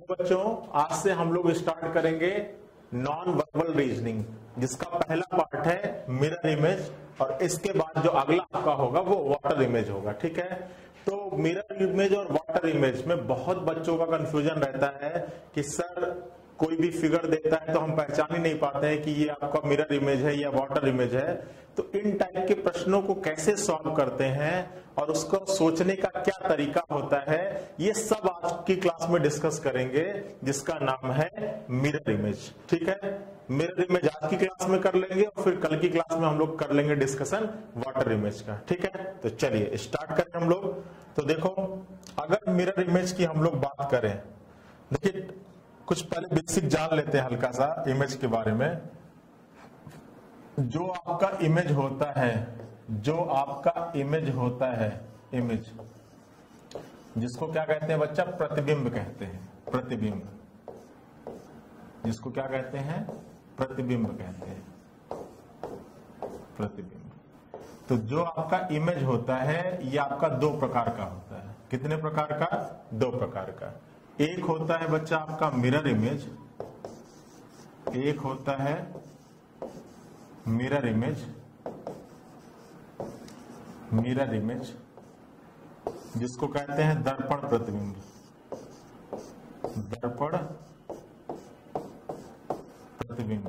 बच्चों आज से हम लोग स्टार्ट करेंगे नॉन वर्बल रीजनिंग, जिसका पहला पार्ट है मिरर इमेज और इसके बाद जो अगला आपका होगा वो वाटर इमेज होगा। ठीक है, तो मिरर इमेज और वाटर इमेज में बहुत बच्चों का कंफ्यूजन रहता है कि सर कोई भी फिगर देता है तो हम पहचान ही नहीं पाते हैं कि ये आपका मिरर इमेज है या वाटर इमेज है। तो इन टाइप के प्रश्नों को कैसे सॉल्व करते हैं और उसको सोचने का क्या तरीका होता है, ये सब आज की क्लास में डिस्कस करेंगे, जिसका नाम है मिरर इमेज। ठीक है, मिरर इमेज आज की क्लास में कर लेंगे और फिर कल की क्लास में हम लोग कर लेंगे डिस्कशन वाटर इमेज का। ठीक है, तो चलिए स्टार्ट करें हम लोग। तो देखो, अगर मिरर इमेज की हम लोग बात करें, देखिए कुछ पहले बेसिक जान लेते हैं हल्का सा इमेज के बारे में। जो आपका इमेज होता है, जो आपका इमेज होता है, इमेज जिसको क्या कहते हैं बच्चा, प्रतिबिंब कहते हैं। प्रतिबिंब, जिसको क्या कहते हैं, प्रतिबिंब कहते हैं। प्रतिबिंब। तो जो आपका इमेज होता है ये आपका दो प्रकार का होता है। कितने प्रकार का? दो प्रकार का। एक होता है बच्चा आपका मिरर इमेज, एक होता है मिरर इमेज, मिरर इमेज जिसको कहते हैं दर्पण प्रतिबिंब। दर्पण प्रतिबिंब,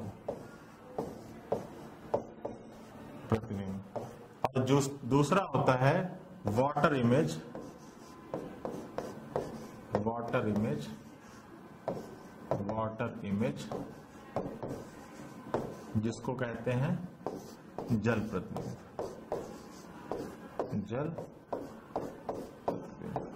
प्रतिबिंब। और जो दूसरा होता है water image, water image, water image जिसको कहते हैं जल प्रतिबिंब। जल प्रतिबिंब।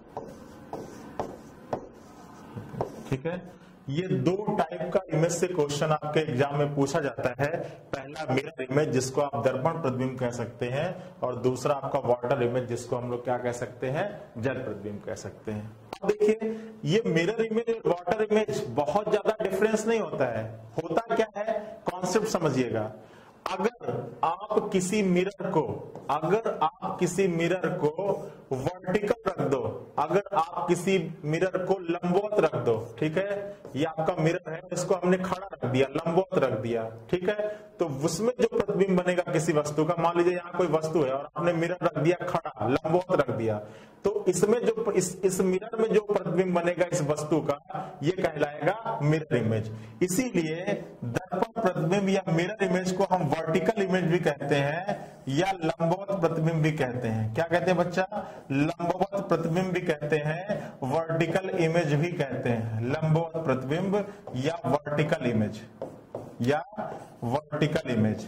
ठीक है, ये दो टाइप का इमेज से क्वेश्चन आपके एग्जाम में पूछा जाता है। पहला मिरर इमेज जिसको आप दर्पण प्रतिबिंब कह सकते हैं, और दूसरा आपका वाटर इमेज जिसको हम लोग क्या कह सकते हैं, जल प्रतिबिंब कह सकते हैं। देखिए, ये मिरर इमेज और वाटर इमेज बहुत ज्यादा डिफरेंस नहीं होता है। होता क्या है, कॉन्सेप्ट समझिएगा। अगर आप किसी मिरर को, अगर आप किसी मिरर को वर्टिकल रख दो, अगर आप किसी मिरर को लंबवत रख दो, ठीक है, ये आपका मिरर है, इसको हमने खड़ा रख दिया, लंबवत रख दिया, ठीक है, तो उसमें जो प्रतिबिंब बनेगा किसी वस्तु का, मान लीजिए यहाँ कोई वस्तु है और आपने मिरर रख दिया खड़ा, लंबवत रख दिया, तो इसमें जो इस मिरर में जो प्रतिबिंब बनेगा इस वस्तु का, ये कहलाएगा मिरर इमेज। इसीलिए दर्पण प्रतिबिंब या मिरर इमेज को हम वर्टिकल इमेज भी कहते हैं या लंबवत प्रतिबिंब भी कहते हैं। क्या कहते हैं बच्चा? लंबवत प्रतिबिंब भी कहते हैं, वर्टिकल इमेज भी कहते हैं। लंबवत प्रतिबिंब या वर्टिकल इमेज, या वर्टिकल इमेज,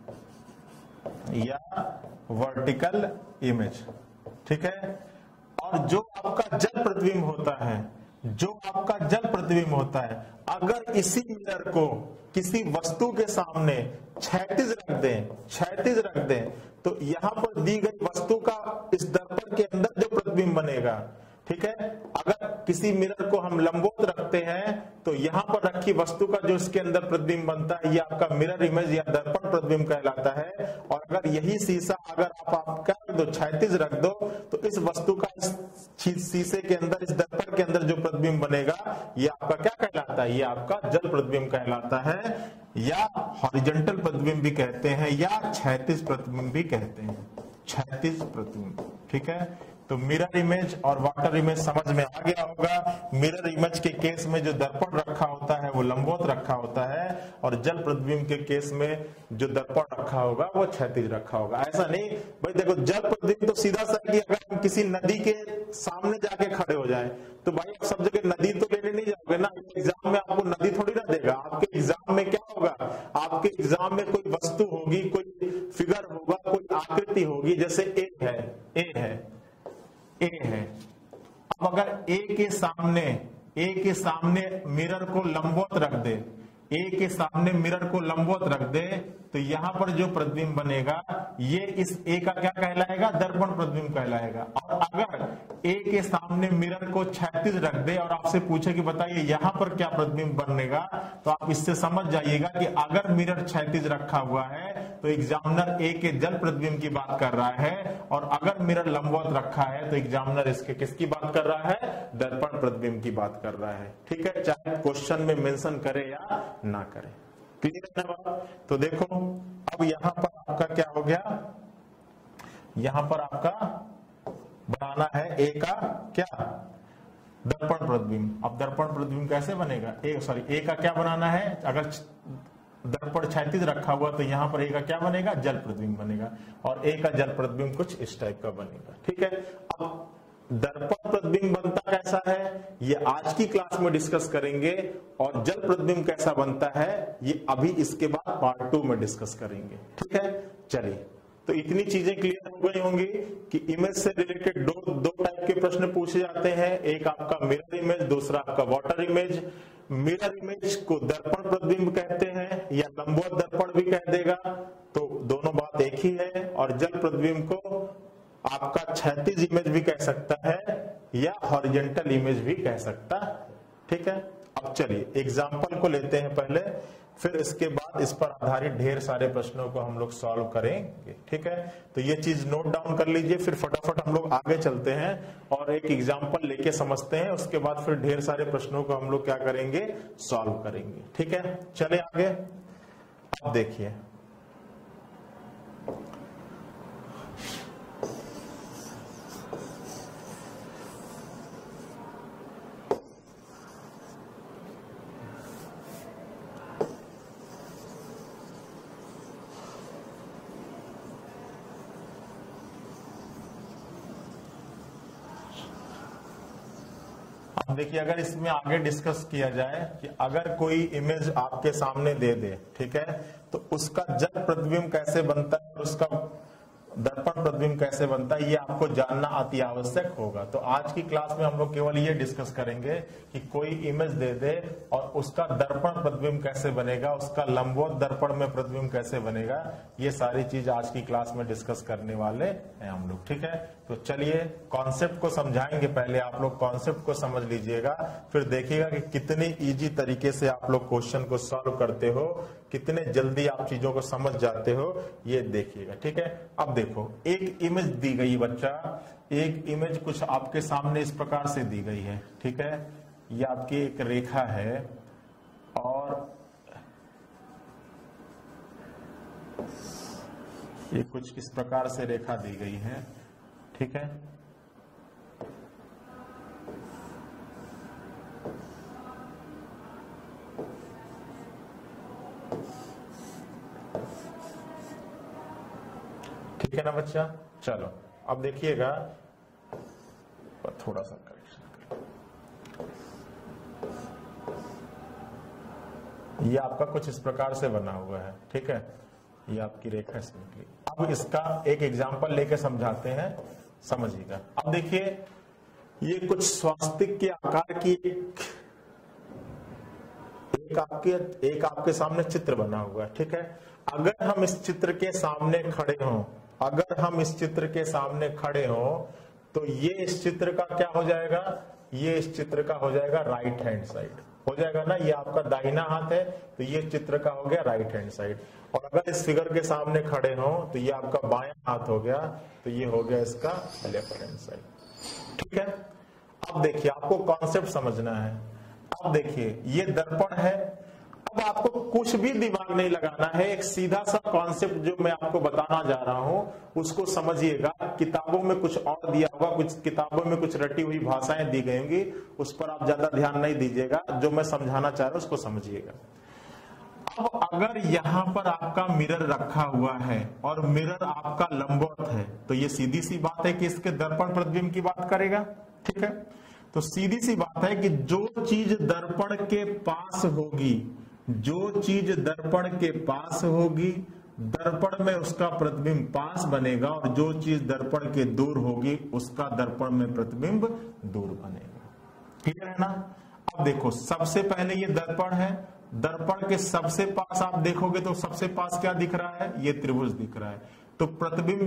या वर्टिकल इमेज। ठीक है, और जो आपका जल प्रतिबिंब होता है, जो आपका जल प्रतिबिंब होता है, अगर इसी मिरर को किसी वस्तु के सामने क्षैतिज रख दें, क्षैतिज रख दें, तो यहां पर दी गई वस्तु का इस दर्पण के अंदर जो प्रतिबिंब बनेगा, ठीक है, अगर किसी मिरर को हम लंबवत रखते हैं तो यहां पर रखी वस्तु का जो इसके अंदर प्रतिबिंब बनता है ये आपका मिरर इमेज या दर्पण प्रतिबिंब कहलाता है। और अगर यही शीशा अगर आप क्या कर दो, क्षैतिज रख दो, तो इस वस्तु का इस शीशे के अंदर, इस दर्पण के अंदर जो प्रतिबिंब बनेगा ये आपका क्या कहलाता है, ये आपका जल प्रतिबिंब कहलाता है, या हॉरिजॉन्टल प्रतिबिंब भी कहते हैं, या क्षैतिज प्रतिबिंब भी कहते हैं, क्षैतिज प्रतिबिंब। ठीक है, तो मिरर इमेज और वाटर इमेज समझ में आ गया होगा। मिरर इमेज के केस में जो दर्पण रखा होता है वो लंबवत रखा होता है, और जल प्रतिबिंब के केस में जो दर्पण रखा होगा वो क्षैतिज रखा होगा। ऐसा नहीं भाई, देखो जल प्रतिबिंब तो सीधा सा कि अगर हम किसी नदी के सामने जाके खड़े हो जाए तो भाई आप सब जगह नदी तो लेने नहीं जाओगे ना, एग्जाम में आपको नदी थोड़ी ना देगा। आपके एग्जाम में क्या होगा, आपके एग्जाम में कोई वस्तु होगी, कोई फिगर होगा, कोई आकृति होगी, जैसे ए है, ए है, ए है। अब अगर ए के सामने मिरर को लंबवत रख दे, ए के सामने मिरर को लंबवत रख दे, तो यहां पर जो प्रतिबिंब बनेगा ये इस ए का क्या कहलाएगा, दर्पण प्रतिबिंब कहलाएगा। और अगर ए के सामने मिरर को क्षैतिज रख दे और आपसे पूछे कि बताइए यहां पर क्या प्रतिबिंब बनेगा, तो आप इससे समझ जाइएगा कि अगर मिरर क्षैतिज रखा हुआ है तो एग्जामिनर ए के जल प्रतिबिंब की बात कर रहा है, और अगर मिरर लंबवत रखा है तो एग्जामिनर इसके किसकी बात कर रहा है, दर्पण प्रतिबिंब की बात कर रहा है। ठीक है, चाहे क्वेश्चन में मेंशन करे या ना करे। क्लियर है बात? तो देखो अब यहां पर आपका क्या हो गया, यहां पर आपका बनाना है ए का क्या, दर्पण प्रतिबिंब। अब दर्पण प्रतिबिंब कैसे बनेगा, ए का क्या बनाना है, अगर दर्पण क्षैतिज रखा हुआ तो यहां पर ए का क्या बनेगा, जल प्रतिबिंब बनेगा, और ए का जल प्रतिबिंब कुछ इस टाइप का बनेगा। ठीक है, अब दर्पण प्रतिबिंब बनता कैसा है ये आज की क्लास में डिस्कस करेंगे, और जल प्रतिबिंब कैसा बनता है ये अभी इसके बाद पार्ट 2 में डिस्कस करेंगे। ठीक है, चलिए, तो इतनी चीजें क्लियर हो गई होंगी कि इमेज से रिलेटेड दो टाइप के प्रश्न पूछे जाते हैं, एक आपका मिरर इमेज, दूसरा आपका वाटर इमेज। मिरर इमेज को दर्पण प्रतिबिंब कहते हैं या लंबवत दर्पण भी कह देगा, तो दोनों बात एक ही है। और जल प्रतिबिंब को आपका क्षैतिज इमेज भी कह सकता है या हॉरिजॉन्टल इमेज भी कह सकता है। ठीक है, अब चलिए एग्जांपल को लेते हैं पहले, फिर इसके बाद इस पर आधारित ढेर सारे प्रश्नों को हम लोग सॉल्व करेंगे। ठीक है, तो ये चीज नोट डाउन कर लीजिए, फिर फटाफट हम लोग आगे चलते हैं और एक एग्जांपल लेके समझते हैं, उसके बाद फिर ढेर सारे प्रश्नों को हम लोग क्या करेंगे, सॉल्व करेंगे। ठीक है, चले आगे। अब देखिए देखिए, अगर इसमें आगे डिस्कस किया जाए कि अगर कोई इमेज आपके सामने दे दे, ठीक है, तो उसका जल प्रतिबिंब कैसे बनता है और उसका दर्पण प्रतिबिंब कैसे बनता है ये आपको जानना अति आवश्यक होगा। तो आज की क्लास में हम लोग केवल ये डिस्कस करेंगे कि कोई इमेज दे दे और उसका दर्पण प्रतिबिंब कैसे बनेगा, उसका लंबवत दर्पण में प्रतिबिंब कैसे बनेगा, ये सारी चीज आज की क्लास में डिस्कस करने वाले हैं हम लोग। ठीक है, तो चलिए कॉन्सेप्ट को समझाएंगे। पहले आप लोग कॉन्सेप्ट को समझ लीजिएगा, फिर देखिएगा कि कितने इजी तरीके से आप लोग क्वेश्चन को सॉल्व करते हो, कितने जल्दी आप चीजों को समझ जाते हो, ये देखिएगा। ठीक है, अब देखो एक इमेज दी गई बच्चा, एक इमेज कुछ आपके सामने इस प्रकार से दी गई है। ठीक है, ये आपकी एक रेखा है और ये कुछ इस प्रकार से रेखा दी गई है। ठीक है, ठीक है ना बच्चा। चलो अब देखिएगा, थोड़ा सा करेक्शन कर, ये आपका कुछ इस प्रकार से बना हुआ है। ठीक है, ये आपकी रेखा इसमें निकली। अब इसका एक एग्जांपल लेके समझाते हैं, समझिएगा। अब देखिए, ये कुछ स्वास्तिक के आकार की एक आपके सामने चित्र बना हुआ है। ठीक है, अगर हम इस चित्र के सामने खड़े हों, अगर हम इस चित्र के सामने खड़े हों तो ये इस चित्र का क्या हो जाएगा, ये इस चित्र का हो जाएगा राइट हैंड साइड, हो जाएगा ना। ये आपका दाहिना हाथ है तो ये चित्र का हो गया राइट हैंड साइड। और अगर इस फिगर के सामने खड़े हो तो ये आपका बायां हाथ हो गया, तो ये हो गया इसका लेफ्ट हैंड साइड। ठीक है, अब देखिए आपको कॉन्सेप्ट समझना है। अब देखिए ये दर्पण है, अब आपको कुछ भी दिमाग नहीं लगाना है, एक सीधा सा कॉन्सेप्ट जो मैं आपको बताना जा रहा हूं उसको समझिएगा। किताबों में कुछ और दिया होगा, कुछ किताबों में कुछ रटी हुई भाषाएं दी गई होंगी, उस पर आप ज्यादा ध्यान नहीं दीजिएगा, जो मैं समझाना चाह रहा हूं उसको समझिएगा। अब अगर यहां पर आपका मिरर रखा हुआ है और मिरर आपका लंबवत है, तो ये सीधी सी बात है कि इसके दर्पण प्रतिबिंब की बात करेगा। ठीक है, तो सीधी सी बात है कि जो चीज दर्पण के पास होगी, जो चीज दर्पण के पास होगी, दर्पण में उसका प्रतिबिंब पास बनेगा, और जो चीज दर्पण के दूर होगी उसका दर्पण में प्रतिबिंब दूर बनेगा। क्लियर है ना। अब देखो, सबसे पहले ये दर्पण है, दर्पण के सबसे पास आप देखोगे तो सबसे पास क्या दिख रहा है, ये त्रिभुज दिख रहा है। तो प्रतिबिंब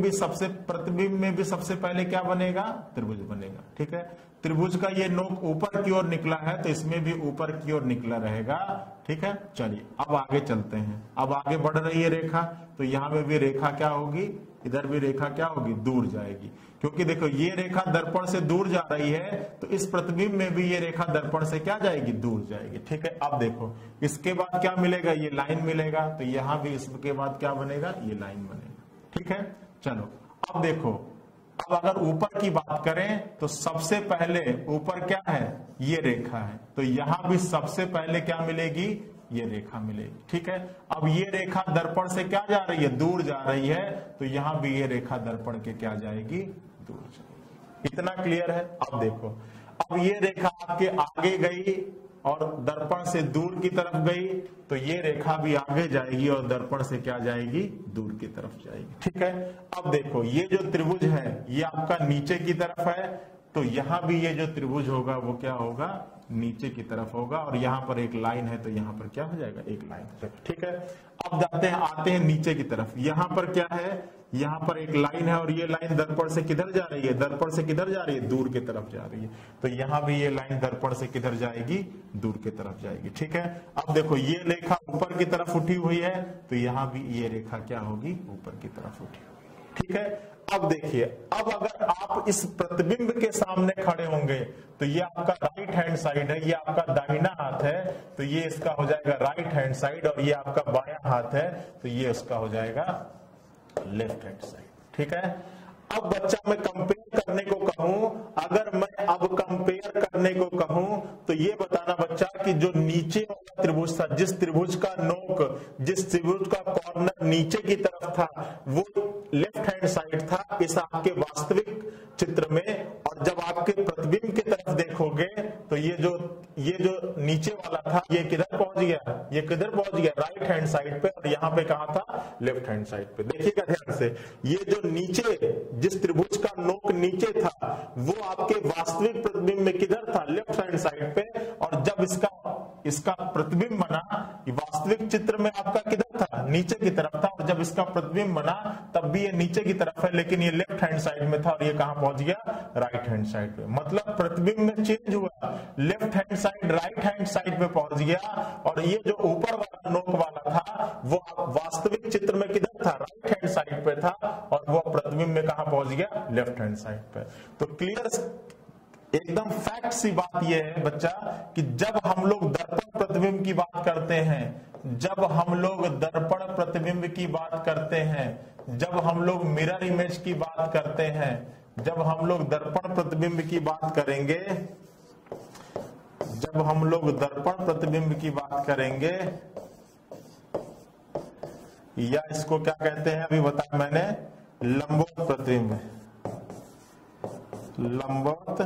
में भी सबसे पहले क्या बनेगा, त्रिभुज बनेगा। ठीक है, त्रिभुज का ये नोक ऊपर की ओर निकला है तो इसमें भी ऊपर की ओर निकला रहेगा। ठीक है, चलिए अब आगे चलते हैं। अब आगे बढ़ रही है रेखा, तो यहां में भी रेखा क्या होगी, इधर भी रेखा क्या होगी, दूर जाएगी। क्योंकि देखो ये रेखा दर्पण से दूर जा रही है, तो इस प्रतिबिंब में भी ये रेखा दर्पण से क्या जाएगी, दूर जाएगी। ठीक है, अब देखो इसके बाद क्या मिलेगा, ये लाइन मिलेगा, तो यहां भी इसके बाद क्या बनेगा, ये लाइन बनेगा। ठीक है, चलो अब देखो, अब अगर ऊपर की बात करें तो सबसे पहले ऊपर क्या है, ये रेखा है, तो यहां भी सबसे पहले क्या मिलेगी, ये रेखा मिलेगी। ठीक है, अब ये रेखा दर्पण से क्या जा रही है, दूर जा रही है, तो यहां भी ये रेखा दर्पण के क्या जाएगी, दूर जाएगी। इतना क्लियर है। अब देखो, अब ये रेखा आपके आगे गई और दर्पण से दूर की तरफ गई, तो ये रेखा भी आगे जाएगी और दर्पण से क्या जाएगी, दूर की तरफ जाएगी। ठीक है, अब देखो ये जो त्रिभुज है ये आपका नीचे की तरफ है, तो यहां भी ये जो त्रिभुज होगा वो क्या होगा, नीचे की तरफ होगा, और यहां पर एक लाइन है तो यहां पर क्या हो जाएगा, एक लाइन हो जाएगा। ठीक है, अब आते हैं नीचे की तरफ। यहां पर क्या है, यहां पर एक लाइन है और ये लाइन दर्पण से किधर जा रही है, दर्पण से किधर जा रही है, दूर की तरफ जा रही है, तो यहां भी ये लाइन दर्पण से किधर जाएगी, दूर की तरफ जाएगी। ठीक है, अब देखो ये रेखा ऊपर की तरफ उठी हुई है, तो यहां भी ये रेखा क्या होगी, ऊपर की तरफ उठी हुई। ठीक है, अब देखिए, अब अगर आप इस प्रतिबिंब के सामने खड़े होंगे तो ये आपका राइट हैंड साइड है, ये आपका दाहिना हाथ है, तो ये इसका हो जाएगा राइट हैंड साइड, और ये आपका बायां हाथ है, तो ये उसका हो जाएगा लेफ्ट हैंड साइड। ठीक है, अब बच्चा मैं कंपेयर करने को कहूं, अगर मैं अब कंपेयर करने को कहूं तो ये बताना बच्चा कि जो नीचे वाला त्रिभुज था, जिस त्रिभुज का नोक, जिस त्रिभुज का कॉर्नर नीचे की तरफ था, वो लेफ्ट हैंड साइड था इस आपके वास्तविक चित्र में, और जब आपके प्रतिबिंब की तरफ देखोगे तो ये जो नीचे वाला था ये किधर पहुंच गया, ये किधर पहुंच गया, राइट हैंड साइड पे, और यहाँ पे कहा था, लेफ्ट हैंड साइड पे। देखिएगा ध्यान से, ये जो नीचे, जिस त्रिभुज का नोक नीचे था वो आपके वास्तविक प्रतिबिंब में किधर था, लेफ्ट हैंड साइड पे, और जब इसका प्रतिबिंब बना, वास्तविक चित्र में आपका किधर था, नीचे की तरफ था, और जब इसका प्रतिबिंब बना तब भी ये नीचे की तरफ है, लेकिन ये लेफ्ट हैंड साइड में था, और ये कहां पहुंच गया, राइट हैंड साइड पे। मतलब प्रतिबिंब में चेंज हुआ, left hand side right hand side पे पहुंच गया, और ये जो ऊपर वाला नोक वाला था वो वास्तविक चित्र में किधर था, राइट हैंड साइड पे था, और वो प्रतिबिंब में कहां पहुंच गया, लेफ्ट हैंड साइड पे। तो क्लियर, एकदम फैक्ट सी बात यह है बच्चा कि जब हम लोग दर्पण प्रतिबिंब की बात करते हैं, जब हम लोग दर्पण प्रतिबिंब की बात करते हैं, जब हम लोग मिरर इमेज की बात करते हैं, जब हम लोग दर्पण प्रतिबिंब की बात करेंगे, जब हम लोग दर्पण प्रतिबिंब की बात करेंगे, या इसको क्या कहते हैं अभी बताया मैंने, लंबवत प्रतिबिंब, लंबवत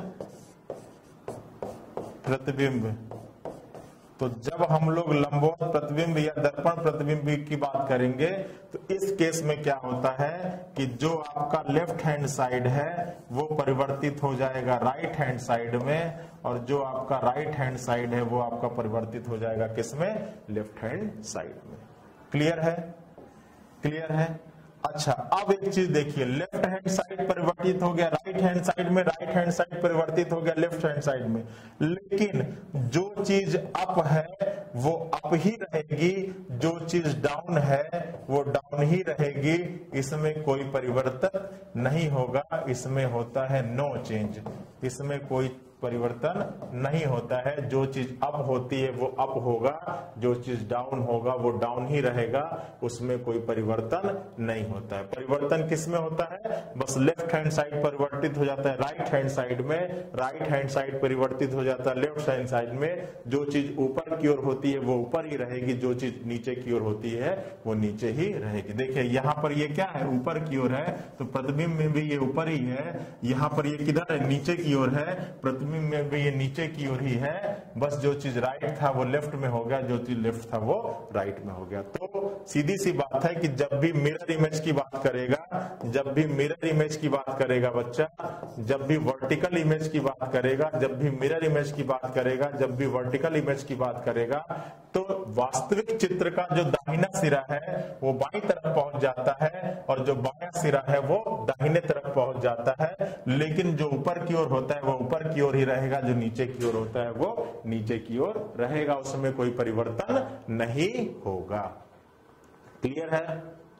प्रतिबिंब। तो जब हम लोग लंबवत प्रतिबिंब या दर्पण प्रतिबिंब की बात करेंगे तो इस केस में क्या होता है कि जो आपका लेफ्ट हैंड साइड है वो परिवर्तित हो जाएगा राइट हैंड साइड में, और जो आपका राइट हैंड साइड है वो आपका परिवर्तित हो जाएगा किसमें, लेफ्ट हैंड साइड में। क्लियर है, क्लियर है। अच्छा, अब एक चीज देखिए, लेफ्ट हैंड साइड परिवर्तित हो गया राइट हैंड साइड में, राइट हैंड साइड परिवर्तित हो गया लेफ्ट हैंड साइड में, लेकिन जो चीज अप है वो अप ही रहेगी, जो चीज डाउन है वो डाउन ही रहेगी, इसमें कोई परिवर्तन नहीं होगा, इसमें होता है नो चेंज, इसमें कोई परिवर्तन नहीं होता है। जो चीज अप होती है वो अप होगा, जो चीज डाउन होगा वो डाउन ही रहेगा, उसमें कोई परिवर्तन नहीं होता है। परिवर्तन किस में होता है, बस लेफ्ट हैंड साइड परिवर्तित हो जाता है राइट हैंड साइड में, राइट हैंड साइड परिवर्तित हो जाता है लेफ्ट हैंड साइड में। जो चीज ऊपर की ओर होती है वो ऊपर ही रहेगी, जो चीज नीचे की ओर होती है वो नीचे ही रहेगी। देखिए यहाँ पर ये क्या है, ऊपर की ओर है, तो प्रतिबिंब में भी ये ऊपर ही है। यहाँ पर ये किधर है, नीचे की ओर है, प्रतिबिंब में भी ये नीचे की ओर ही है। बस जो चीज राइट था वो लेफ्ट में हो गया, जो चीज लेफ्ट था वो राइट में हो गया। तो सीधी सी बात है कि जब भी मिरर इमेज की बात करेगा, जब भी मिरर इमेज की बात करेगा बच्चा, जब भी वर्टिकल इमेज की बात करेगा, जब भी मिरर इमेज की बात करेगा, जब भी वर्टिकल इमेज की बात करेगा, तो वास्तविक चित्र का जो दाहिना सिरा है वो बाईं तरफ पहुंच जाता है और जो बायां सिरा है वो दाहिने तरफ पहुंच जाता है, लेकिन जो ऊपर की ओर होता है वो ऊपर की ओर ही रहेगा, जो नीचे की ओर होता है वो नीचे की ओर रहेगा, उसमें कोई परिवर्तन नहीं होगा। क्लियर है?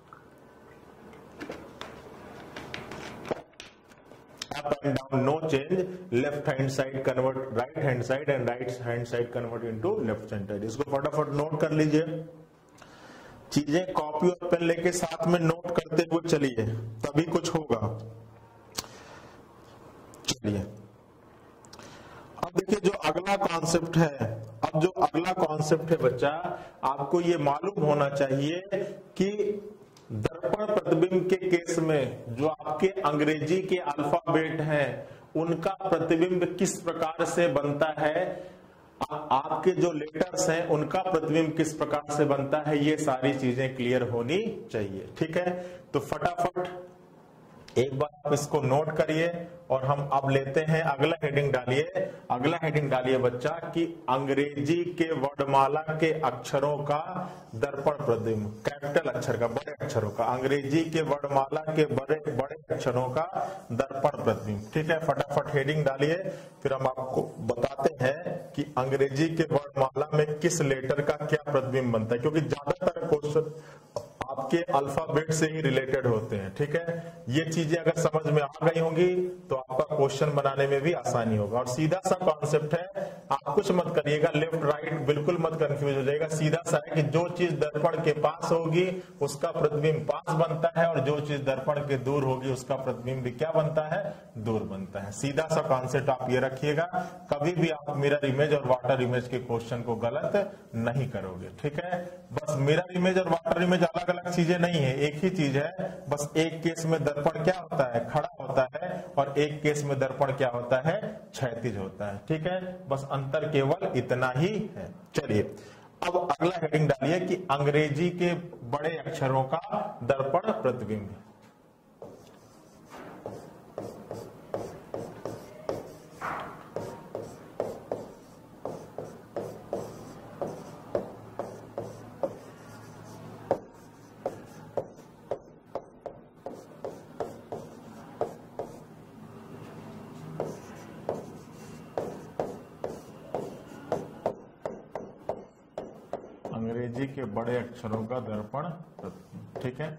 Up and down, no change. Left hand side convert right hand side and right hand side convert into left hand side. इसको फटाफट नोट कर लीजिए। चीजें कॉपी और पेन लेके साथ में नोट करते हुए चलिए, तभी कुछ होगा। चलिए अब देखिए जो अगला कॉन्सेप्ट है, अब जो अगला कॉन्सेप्ट है बच्चा, आपको ये मालूम होना चाहिए कि दर्पण प्रतिबिंब के केस में जो आपके अंग्रेजी के अल्फाबेट हैं उनका प्रतिबिंब किस प्रकार से बनता है, आपके जो लेटर्स हैं उनका प्रतिबिंब किस प्रकार से बनता है, ये सारी चीजें क्लियर होनी चाहिए। ठीक है, तो फटाफट एक बार आप इसको नोट करिए और हम अब लेते हैं अगला हेडिंग डालिए। अगला हेडिंग डालिए बच्चा कि अंग्रेजी के वर्णमाला के अक्षरों का दर्पण प्रतिबिंब, कैपिटल अक्षर का, बड़े अक्षरों का, अंग्रेजी के वर्णमाला के बड़े बड़े अक्षरों का दर्पण प्रतिबिंब। ठीक है, फटाफट हेडिंग डालिए, फिर हम आपको बताते हैं कि अंग्रेजी के वर्णमाला में किस लेटर का क्या प्रतिबिंब बनता है, क्योंकि ज्यादातर क्वेश्चन आपके अल्फाबेट से ही रिलेटेड होते हैं। ठीक है, ये चीजें अगर समझ में आ गई होंगी तो आपका क्वेश्चन बनाने में भी आसानी होगा। और सीधा सा कॉन्सेप्ट है, आप कुछ मत करिएगा, लेफ्ट राइट बिल्कुल मत कंफ्यूज हो जाएगा। सीधा सा है कि जो चीज दर्पण के पास होगी उसका प्रतिबिंब पास बनता है और जो चीज दर्पण के दूर होगी उसका प्रतिबिंब भी क्या बनता है, दूर बनता है। सीधा सा कॉन्सेप्ट आप ये रखिएगा, कभी भी आप मिरर इमेज और वाटर इमेज के क्वेश्चन को गलत नहीं करोगे। ठीक है, बस मिरर इमेज और वाटर इमेज अलग अलग चीजें नहीं है, एक ही चीज है, बस एक केस में दर्पण क्या होता है, खड़ा होता है, और एक केस में दर्पण क्या होता है, क्षैतिज होता है। ठीक है, बस अंतर केवल इतना ही है। चलिए अब अगला हेडिंग डालिए कि अंग्रेजी के बड़े अक्षरों का दर्पण प्रतिबिंब। अंग्रेजी के बड़े अक्षरों का दर्पण प्रतिबिंब। ठीक है,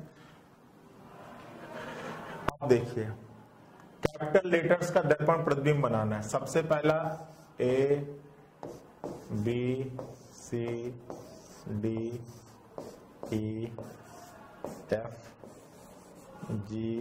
अब देखिए कैपिटल लेटर्स का दर्पण प्रतिबिंब बनाना है। सबसे पहला A B C D E F G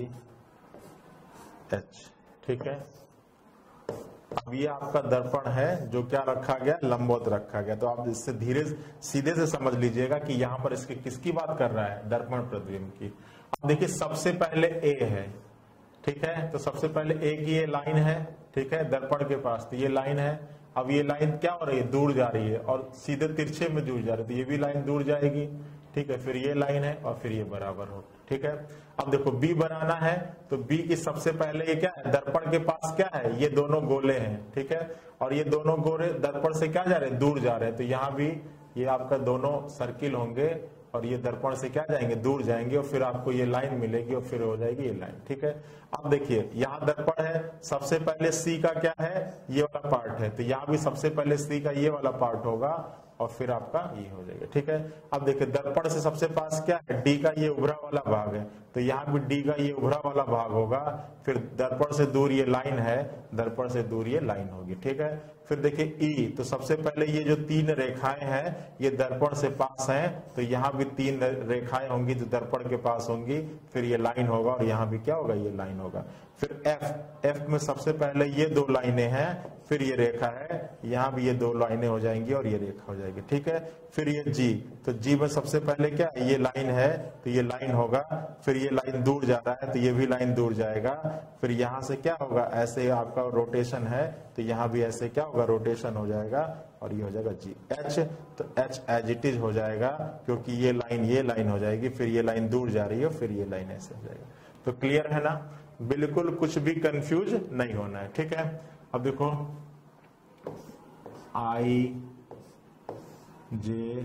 H. ठीक है, अब ये आपका दर्पण है जो क्या रखा गया, लंबवत रखा गया। तो आप इससे धीरे सीधे से समझ लीजिएगा कि यहाँ पर इसके किसकी बात कर रहा है, दर्पण प्रतिबिंब की। अब देखिए सबसे पहले ए है, ठीक है, तो सबसे पहले ए की ये लाइन है, ठीक है, दर्पण के पास, तो ये लाइन है। अब ये लाइन क्या हो रही है, दूर जा रही है और सीधे तिरछे में जुड़ जा रही है, तो ये भी लाइन दूर जाएगी। ठीक है, फिर ये लाइन है और फिर ये बराबर हो। ठीक है, अब देखो बी बनाना है, तो बी की सबसे पहले ये क्या है, दर्पण के पास क्या है, ये दोनों गोले हैं। ठीक है, और ये दोनों गोले दर्पण से क्या जा रहे हैं, दूर जा रहे हैं, तो यहाँ भी ये आपका दोनों सर्किल होंगे और ये दर्पण से क्या जाएंगे, दूर जाएंगे, और फिर आपको ये लाइन मिलेगी और फिर हो जाएगी ये लाइन। ठीक है, अब देखिए यहाँ दर्पण है, सबसे पहले सी का क्या है, ये वाला पार्ट है, तो यहाँ भी सबसे पहले सी का ये वाला पार्ट होगा और फिर आपका ये हो जाएगा। ठीक है, अब देखिए दर्पण से सबसे पास क्या है, डी का ये उभरा वाला भाग है, तो यहाँ भी डी का ये उभरा वाला भाग होगा, फिर दर्पण से दूर ये लाइन है, दर्पण से दूर ये लाइन होगी। ठीक है, फिर देखिए ई, तो सबसे पहले ये जो तीन रेखाएं हैं ये दर्पण से पास हैं, तो यहाँ भी तीन रेखाएं होंगी जो दर्पण के पास होंगी, फिर ये लाइन होगा और यहाँ भी क्या होगा, ये लाइन होगा। फिर एफ, एफ में सबसे पहले ये दो लाइनें हैं, फिर ये रेखा है, यहाँ भी ये दो लाइनें हो जाएंगी और ये रेखा हो जाएगी। ठीक है, फिर ये जी, तो जी में सबसे पहले क्या है, ये लाइन है, तो ये लाइन होगा, फिर ये लाइन दूर जा रहा है तो ये भी लाइन दूर जाएगा, फिर यहाँ से क्या होगा, ऐसे आपका रोटेशन है तो यहाँ भी ऐसे क्या होगा, रोटेशन हो जाएगा और ये हो जाएगा जी। एच, तो एच एज इट इज हो जाएगा क्योंकि ये लाइन हो जाएगी, फिर ये लाइन दूर जा रही है, फिर ये लाइन ऐसे हो जाएगा। तो क्लियर है ना, बिल्कुल कुछ भी कंफ्यूज नहीं होना है। ठीक है, अब देखो आई J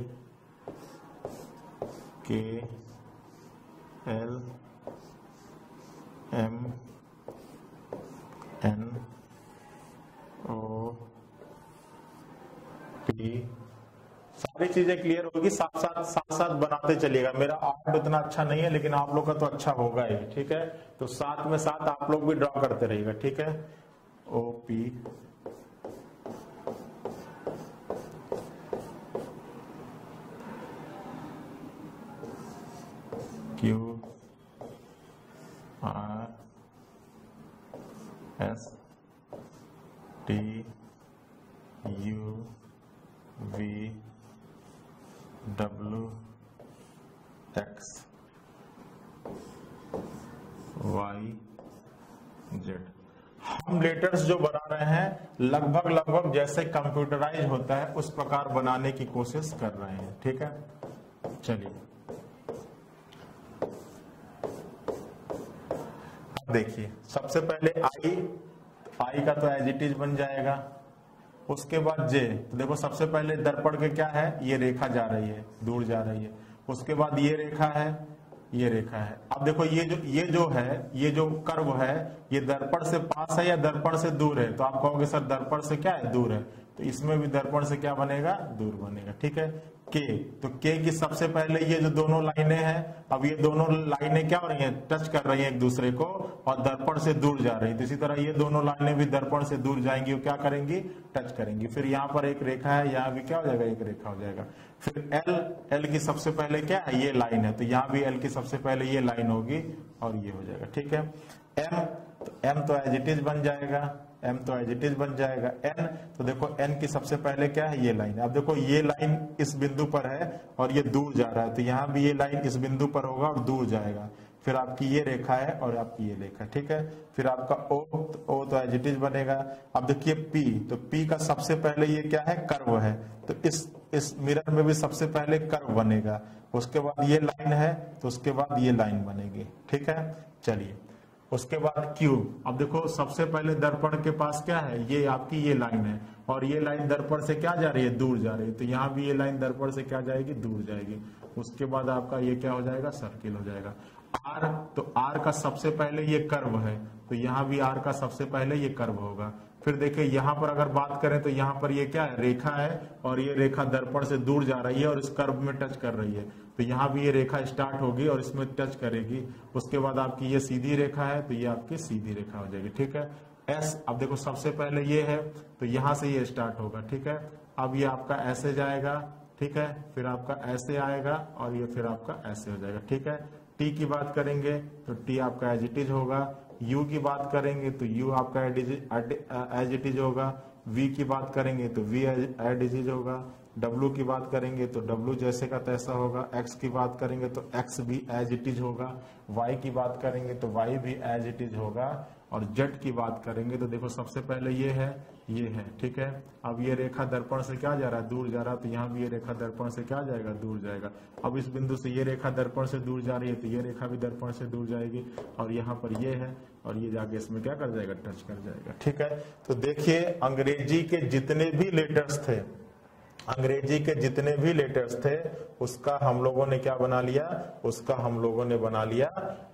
K L M N O P, सारी चीजें क्लियर होगी। साथ साथ बनाते चलिएगा। मेरा आर्ट उतना अच्छा नहीं है, लेकिन आप लोग का तो अच्छा होगा ही, ठीक है। तो साथ में साथ आप लोग भी ड्रॉ करते रहिएगा, ठीक है। O P Q R S T U V W X Y Z. हम लेटर्स जो बना रहे हैं लगभग जैसे कंप्यूटराइज होता है उस प्रकार बनाने की कोशिश कर रहे हैं, ठीक है। चलिए देखिए, सबसे पहले आई का तो एज इट इज बन जाएगा। उसके बाद जे, तो देखो सबसे पहले दर्पण के क्या है, ये रेखा जा रही है, दूर जा रही है। उसके बाद ये रेखा है, ये रेखा है। अब देखो ये जो कर्व है, ये दर्पण से पास है या दर्पण से दूर है। तो आप कहोगे सर दर्पण से क्या है, दूर है। तो इसमें भी दर्पण से क्या बनेगा, दूर बनेगा, ठीक है। के, तो के की सबसे पहले ये जो दोनों लाइनें हैं, अब ये दोनों लाइनें क्या हो रही हैं, टच कर रही हैं एक दूसरे को और दर्पण से दूर जा रही है। तो इसी तरह ये दोनों लाइनें भी दर्पण से दूर जाएंगी और क्या करेंगी, टच करेंगी। फिर यहाँ पर एक रेखा है, यहाँ भी क्या हो जाएगा, एक रेखा हो जाएगा। फिर एल की सबसे पहले क्या है, ये लाइन है, तो यहाँ भी एल की सबसे पहले ये लाइन होगी और ये हो जाएगा, ठीक है। एम तो एज इट इज बन जाएगा, एम तो एज इट इज बन जाएगा। एन, तो देखो एन की सबसे पहले क्या है, ये लाइन। अब देखो ये लाइन इस बिंदु पर है और ये दूर जा रहा है, तो यहाँ भी ये लाइन इस बिंदु पर होगा और दूर जाएगा। फिर आपकी ये रेखा है और आपकी ये रेखा, ठीक है। फिर आपका ओ तो एज इट इज बनेगा। अब देखिए पी, तो पी का सबसे पहले ये क्या है, कर्व है, तो इस मिरर में भी सबसे पहले कर्व बनेगा। उसके बाद ये लाइन है, तो उसके बाद ये लाइन बनेगी, ठीक है। चलिए उसके बाद क्यू। अब देखो सबसे पहले दर्पण के पास क्या है, ये आपकी ये लाइन है और ये लाइन दर्पण से क्या जा रही है, दूर जा रही है। तो यहाँ भी ये लाइन दर्पण से क्या जाएगी, दूर जाएगी। उसके बाद आपका ये क्या हो जाएगा, सर्किल हो जाएगा। आर, तो आर का सबसे पहले ये कर्व है, तो यहाँ भी आर का सबसे पहले ये कर्व होगा। फिर देखिए यहाँ पर अगर बात करें तो यहाँ पर ये क्या है, रेखा है और ये रेखा दर्पण से दूर जा रही है और इस कर्व में टच कर रही है। तो यहाँ भी ये रेखा स्टार्ट होगी और इसमें टच करेगी। उसके बाद आपकी ये सीधी रेखा है, तो ये आपकी सीधी रेखा हो जाएगी, ठीक है। एस, अब देखो सबसे पहले ये है, तो यहाँ से ये स्टार्ट होगा, ठीक है। अब ये आपका ऐसे जाएगा, ठीक है। फिर आपका ऐसे आएगा और ये फिर आपका ऐसे हो जाएगा, ठीक है। टी की बात करेंगे तो टी आपका एज इट इज होगा। यू की बात करेंगे तो यू आपका एज इट इज होगा। वी की बात करेंगे तो वी एज इट इज होगा। डब्ल्यू की बात करेंगे तो डब्ल्यू जैसे का तैसा होगा। एक्स की बात करेंगे तो एक्स भी एज इट इज होगा। वाई की बात करेंगे तो वाई भी एज इट इज होगा। और जेड की बात करेंगे तो देखो सबसे पहले ये है, ठीक है। अब ये रेखा दर्पण से क्या जा रहा है, दूर जा रहा है, तो यहाँ भी ये रेखा दर्पण से क्या जाएगा, दूर जाएगा। अब इस बिंदु से ये रेखा दर्पण से दूर जा रही है, तो ये रेखा भी दर्पण से दूर जाएगी और यहाँ पर ये है और ये जाके इसमें क्या कर जाएगा, टच कर जाएगा, ठीक है। तो देखिए अंग्रेजी के जितने भी लेटर्स थे उसका हम लोगों ने क्या बना लिया, उसका हम लोगों ने बना लिया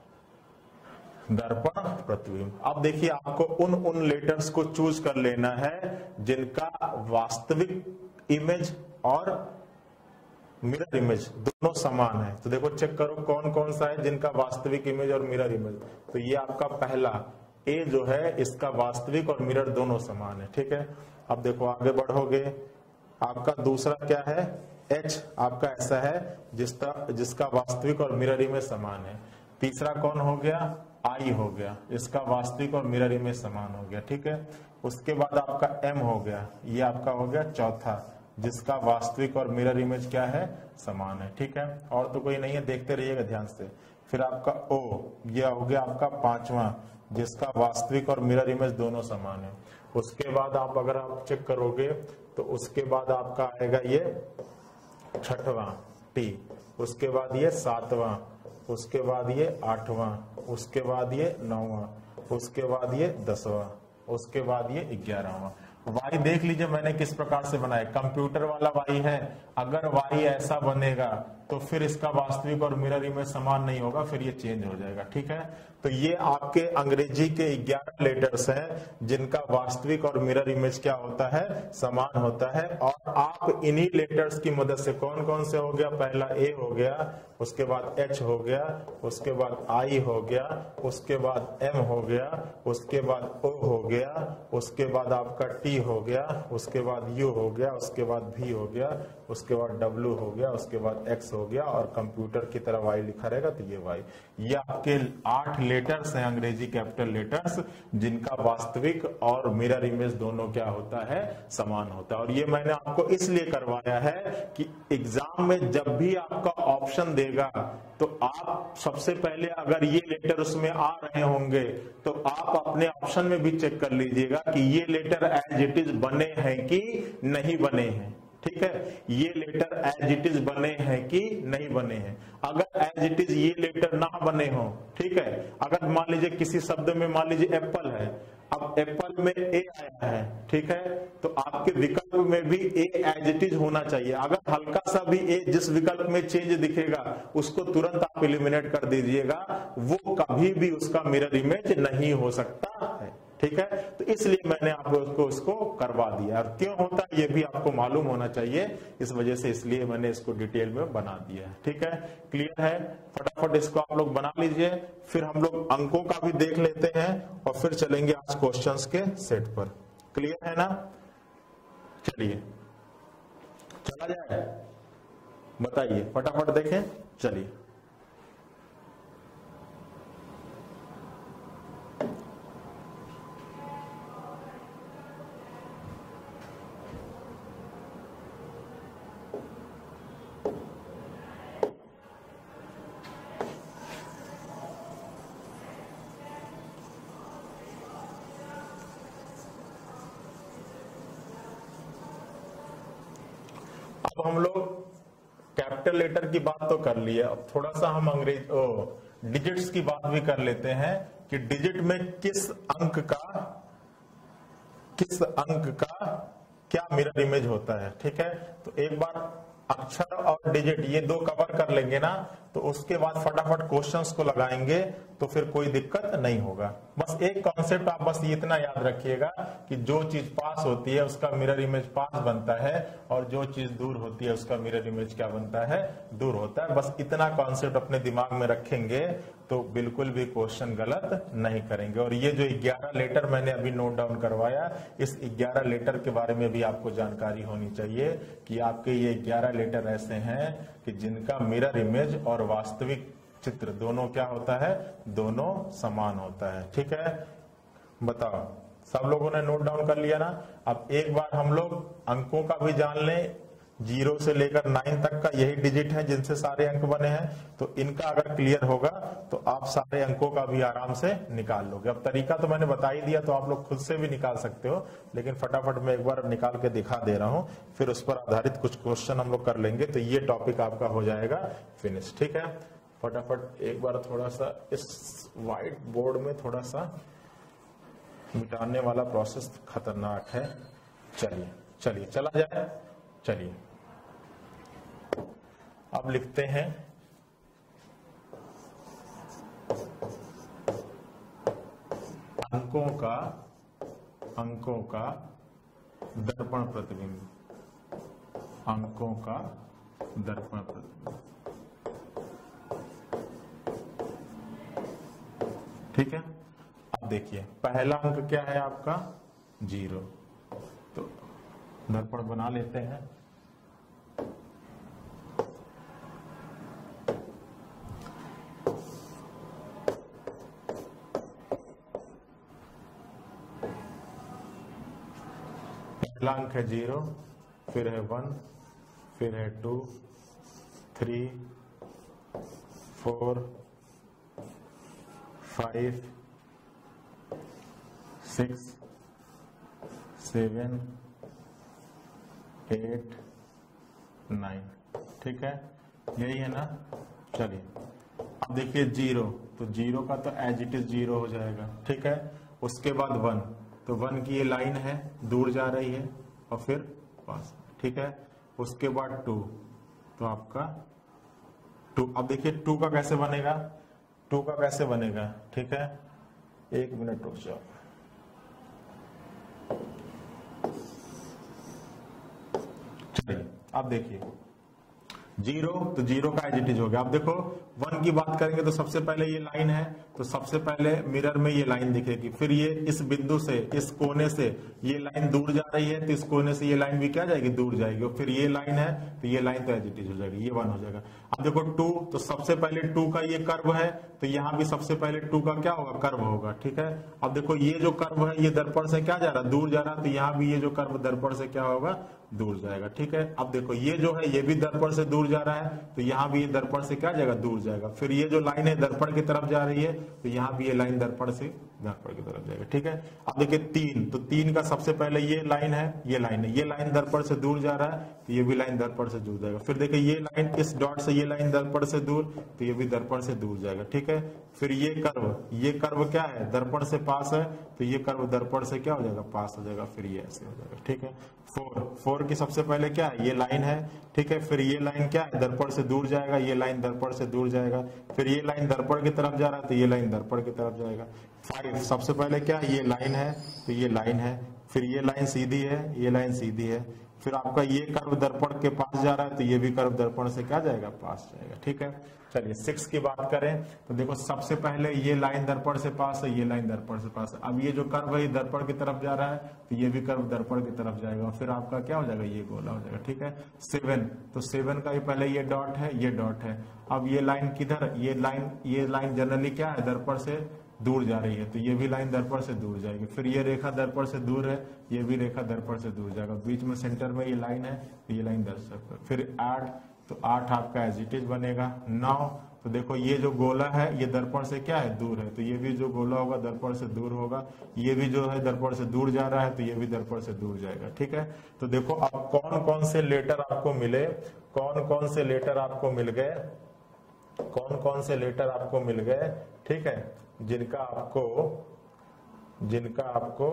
दर्पण प्रतिबिंब। अब देखिए आपको उन लेटर्स को चूज कर लेना है जिनका वास्तविक इमेज और मिरर इमेज दोनों समान है। तो देखो चेक करो कौन कौन सा है जिनका वास्तविक इमेज और मिरर इमेज। तो ये आपका पहला ए जो है, इसका वास्तविक और मिरर दोनों समान है, ठीक है। अब देखो आगे बढ़ोगे, आपका दूसरा क्या है, एच आपका ऐसा है जिसका वास्तविक और मिरर इमेज समान है। तीसरा कौन हो गया, आई हो गया, इसका वास्तविक और मिरर इमेज समान हो गया, ठीक है। उसके बाद आपका एम हो गया, ये आपका हो गया चौथा, जिसका वास्तविक और मिरर इमेज क्या है, समान है, ठीक है। और तो कोई नहीं है, देखते रहिएगा ध्यान से। फिर आपका ओ, यह हो गया आपका पांचवा, जिसका वास्तविक और मिरर इमेज दोनों समान है। उसके बाद आप अगर आप चेक करोगे तो उसके बाद आपका आएगा ये छठवां टी, उसके बाद ये सातवां, उसके बाद ये आठवां, उसके बाद ये नौवां, उसके बाद ये 10वां, उसके बाद ये 11वां। y देख लीजिए मैंने किस प्रकार से बनाया, कंप्यूटर वाला y है, अगर y ऐसा बनेगा तो फिर इसका वास्तविक और मिरर इमेज समान नहीं होगा, फिर ये चेंज हो जाएगा। ठीक है, तो ये आपके अंग्रेजी के 11 लेटर्स हैं जिनका वास्तविक और मिरर इमेज क्या होता है, समान होता है। और आप इन्हीं लेटर्स की मदद से कौन कौन से हो गया, पहला A हो गया, उसके बाद H हो गया, उसके बाद I हो गया, उसके बाद M हो गया, उसके बाद O हो गया, उसके बाद आपका T हो गया, उसके बाद U हो गया, उसके बाद V हो गया, उसके बाद W हो गया, उसके बाद X हो गया, और कंप्यूटर की तरह Y लिखा रहेगा तो ये Y। ये आपके 8 लेटर्स हैं अंग्रेजी कैपिटल लेटर्स जिनका वास्तविक और मिरर इमेज दोनों क्या होता है, समान होता है। और ये मैंने आपको इसलिए करवाया है कि एग्जाम में जब भी आपका ऑप्शन देगा तो आप सबसे पहले अगर ये लेटर उसमें आ रहे होंगे तो आप अपने ऑप्शन में भी चेक कर लीजिएगा कि ये लेटर एज इट इज बने हैं कि नहीं बने हैं। ठीक है, ये लेटर एज इट इज बने हैं कि नहीं बने हैं। अगर एज इट इज ये लेटर ना बने हो, ठीक है, अगर मान लीजिए किसी शब्द में मान लीजिए एप्पल है, अब एप्पल में ए आया है, ठीक है, तो आपके विकल्प में भी ए एज इट इज होना चाहिए। अगर हल्का सा भी ए जिस विकल्प में चेंज दिखेगा उसको तुरंत आप एलिमिनेट कर दीजिएगा, वो कभी भी उसका मिरर इमेज नहीं हो सकता है। ठीक है, तो इसलिए मैंने आप लोगों को इसको करवा दिया। और क्यों होता है ये भी आपको मालूम होना चाहिए, इस वजह से इसलिए मैंने इसको डिटेल में बना दिया है। ठीक है, क्लियर है, फटाफट इसको आप लोग बना लीजिए, फिर हम लोग अंकों का भी देख लेते हैं और फिर चलेंगे आज क्वेश्चंस के सेट पर। क्लियर है ना, चलिए चला जाए, बताइए फटाफट देखें, चलिए। अब हम लोग कैपिटल लेटर की बात तो कर लिए, अब थोड़ा सा हम डिजिट्स की बात भी कर लेते हैं कि डिजिट में किस अंक का क्या मिरर इमेज होता है। ठीक है, तो एक बार अक्षर और डिजिट ये दो कवर कर लेंगे ना, तो उसके बाद फटाफट क्वेश्चंस को लगाएंगे तो फिर कोई दिक्कत नहीं होगा। बस एक कॉन्सेप्ट आप बस इतना याद रखिएगा कि जो चीज पास होती है उसका मिरर इमेज पास बनता है, और जो चीज दूर होती है उसका मिरर इमेज क्या बनता है, दूर होता है। बस इतना कॉन्सेप्ट अपने दिमाग में रखेंगे तो बिल्कुल भी क्वेश्चन गलत नहीं करेंगे। और ये जो 11 लेटर मैंने अभी नोट डाउन करवाया, इस 11 लेटर के बारे में भी आपको जानकारी होनी चाहिए कि आपके ये 11 लेटर ऐसे हैं कि जिनका मिरर इमेज और वास्तविक चित्र दोनों क्या होता है, दोनों समान होता है। ठीक है, बताओ सब लोगों ने नोट डाउन कर लिया ना। अब एक बार हम लोग अंकों का भी जान लें, 0 से लेकर 9 तक का यही डिजिट है जिनसे सारे अंक बने हैं, तो इनका अगर क्लियर होगा तो आप सारे अंकों का भी आराम से निकाल लोगे। अब तरीका तो मैंने बता ही दिया, तो आप लोग खुद से भी निकाल सकते हो, लेकिन फटाफट मैं एक बार निकाल के दिखा दे रहा हूं, फिर उस पर आधारित कुछ क्वेश्चन हम लोग कर लेंगे, तो ये टॉपिक आपका हो जाएगा फिनिश। ठीक है, फटाफट एक बार थोड़ा सा इस व्हाइट बोर्ड में थोड़ा सा मिटाने वाला प्रोसेस खतरनाक है। चलिए चलिए चला जाए, चलिए अब लिखते हैं अंकों का दर्पण प्रतिबिंब, अंकों का दर्पण प्रतिबिंब। ठीक है, अब देखिए पहला अंक क्या है आपका, 0, तो दर्पण बना लेते हैं। पहला अंक है 0, फिर है 1, फिर है 2, 3, 4, 5, 6, 7, 8, 9। ठीक है, यही है ना। चलिए अब देखिए 0, तो 0 का तो एज इट इज 0 हो जाएगा। ठीक है, उसके बाद 1, तो 1 की ये लाइन है, दूर जा रही है और फिर पास, ठीक है। उसके बाद 2, तो आपका 2। अब देखिए 2 का कैसे बनेगा, 2 का कैसे बनेगा, ठीक है। 1 मिनट रुक जाओ। चलिए अब देखिए 0, तो 0 का एज इट इज हो गया। अब देखो 1 की बात करेंगे तो सबसे पहले ये लाइन है, तो सबसे पहले मिरर में ये लाइन दिखेगी, फिर ये इस बिंदु से, इस कोने से ये लाइन दूर जा रही है, तो इस कोने से ये लाइन भी क्या जाएगी, दूर जाएगी, और फिर ये लाइन है तो ये लाइन तो एज इट इज हो जाएगी, ये 1 हो जाएगा। अब देखो 2, तो सबसे पहले 2 का ये कर्व है, तो यहाँ भी सबसे पहले 2 का क्या होगा, कर्व होगा, ठीक है। अब देखो ये जो कर्व है ये दर्पण से क्या जा रहा है, दूर जा रहा है, तो यहाँ भी ये जो कर्व दर्पण से क्या होगा, दूर जाएगा, ठीक है। अब देखो ये जो है ये भी दर्पण से दूर जा रहा है, तो यहाँ भी ये दर्पण से क्या जाएगा, दूर जाएगा। फिर ये जो लाइन है दर्पण की तरफ जा रही है, तो यहाँ भी ये लाइन दर्पण से दर्पण की तरफ जाएगा, ठीक है। अब देखिए 3, तो 3 का सबसे पहले ये लाइन है, ये लाइन है, ये लाइन दर्पण से दूर जा रहा है, तो ये भी लाइन दर्पण से दूर जाएगा। फिर देखिए ये लाइन इस डॉट से ये लाइन दर्पण से दूर, तो ये भी दर्पण से दूर जाएगा, ठीक है। फिर ये कर्व क्या है, दर्पण से पास है, तो ये कर्व दर्पण से क्या हो जाएगा, पास हो जाएगा, फिर ये ऐसे हो जाएगा, ठीक है। 4 की सबसे पहले क्या है, ये लाइन है, ठीक है। फिर ये लाइन क्या है, दर्पण से दूर जाएगा, ये लाइन दर्पण से दूर जाएगा। फिर ये लाइन दर्पण की तरफ जा रहा है, तो ये लाइन दर्पण की तरफ जाएगा। 5 सबसे पहले क्या है, ये लाइन है, तो ये लाइन है, फिर ये लाइन सीधी है, ये लाइन सीधी है। फिर आपका ये कर्व दर्पण के पास जा रहा है, तो ये भी कर्व दर्पण से क्या जाएगा, पास जाएगा, ठीक है। चलिए 6 की बात करें तो देखो सबसे पहले ये लाइन दर्पण से पास है, ये लाइन दर्पण से पास है। अब ये जो कर्व है दर्पण की तरफ जा रहा है, तो ये भी कर्व दर्पण की तरफ जाएगा, और फिर आपका क्या हो जाएगा, ये गोला हो जाएगा, ठीक है। 7, तो 7 का ही पहले ये डॉट है, ये डॉट है। अब ये लाइन किधर, ये लाइन जनरली क्या है, दर्पण से दूर जा रही है, तो ये भी लाइन दर्पण से दूर जाएगी। फिर ये रेखा दर्पण से दूर है, ये भी रेखा दर्पण से दूर जाएगा। बीच में सेंटर में ये लाइन है, तो ये लाइन दर्शक। फिर 8, तो 8 आपका एज इट इज बनेगा। 9, तो देखो ये जो गोला है ये दर्पण से क्या है, दूर है, तो ये भी जो गोला होगा दर्पण से दूर होगा। ये भी जो है दर्पण से दूर जा रहा है, तो ये भी दर्पण से दूर जाएगा, ठीक है। तो देखो अब कौन कौन से लेटर आपको मिले, कौन कौन से लेटर आपको मिल गए, कौन कौन से लेटर आपको मिल गए, ठीक है, जिनका आपको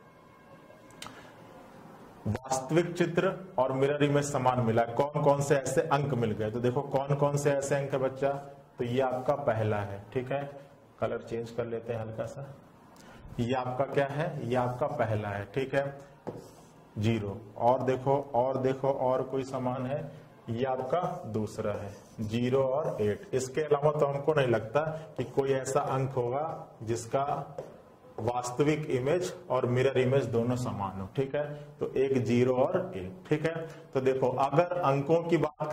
वास्तविक चित्र और मिरर इमेज समान मिला। कौन कौन से ऐसे अंक मिल गए, तो देखो कौन कौन से ऐसे अंक है बच्चा, तो ये आपका पहला है, ठीक है। कलर चेंज कर लेते हैं हल्का सा। ये आपका क्या है, ये आपका पहला है, ठीक है, 0। और देखो और कोई समान है, ये आपका दूसरा है, 0 और 8। इसके अलावा तो हमको नहीं लगता कि कोई ऐसा अंक होगा जिसका वास्तविक इमेज और मिरर इमेज दोनों समान हो, ठीक है। तो एक 0 और 1, ठीक है। तो देखो अगर अंकों की बात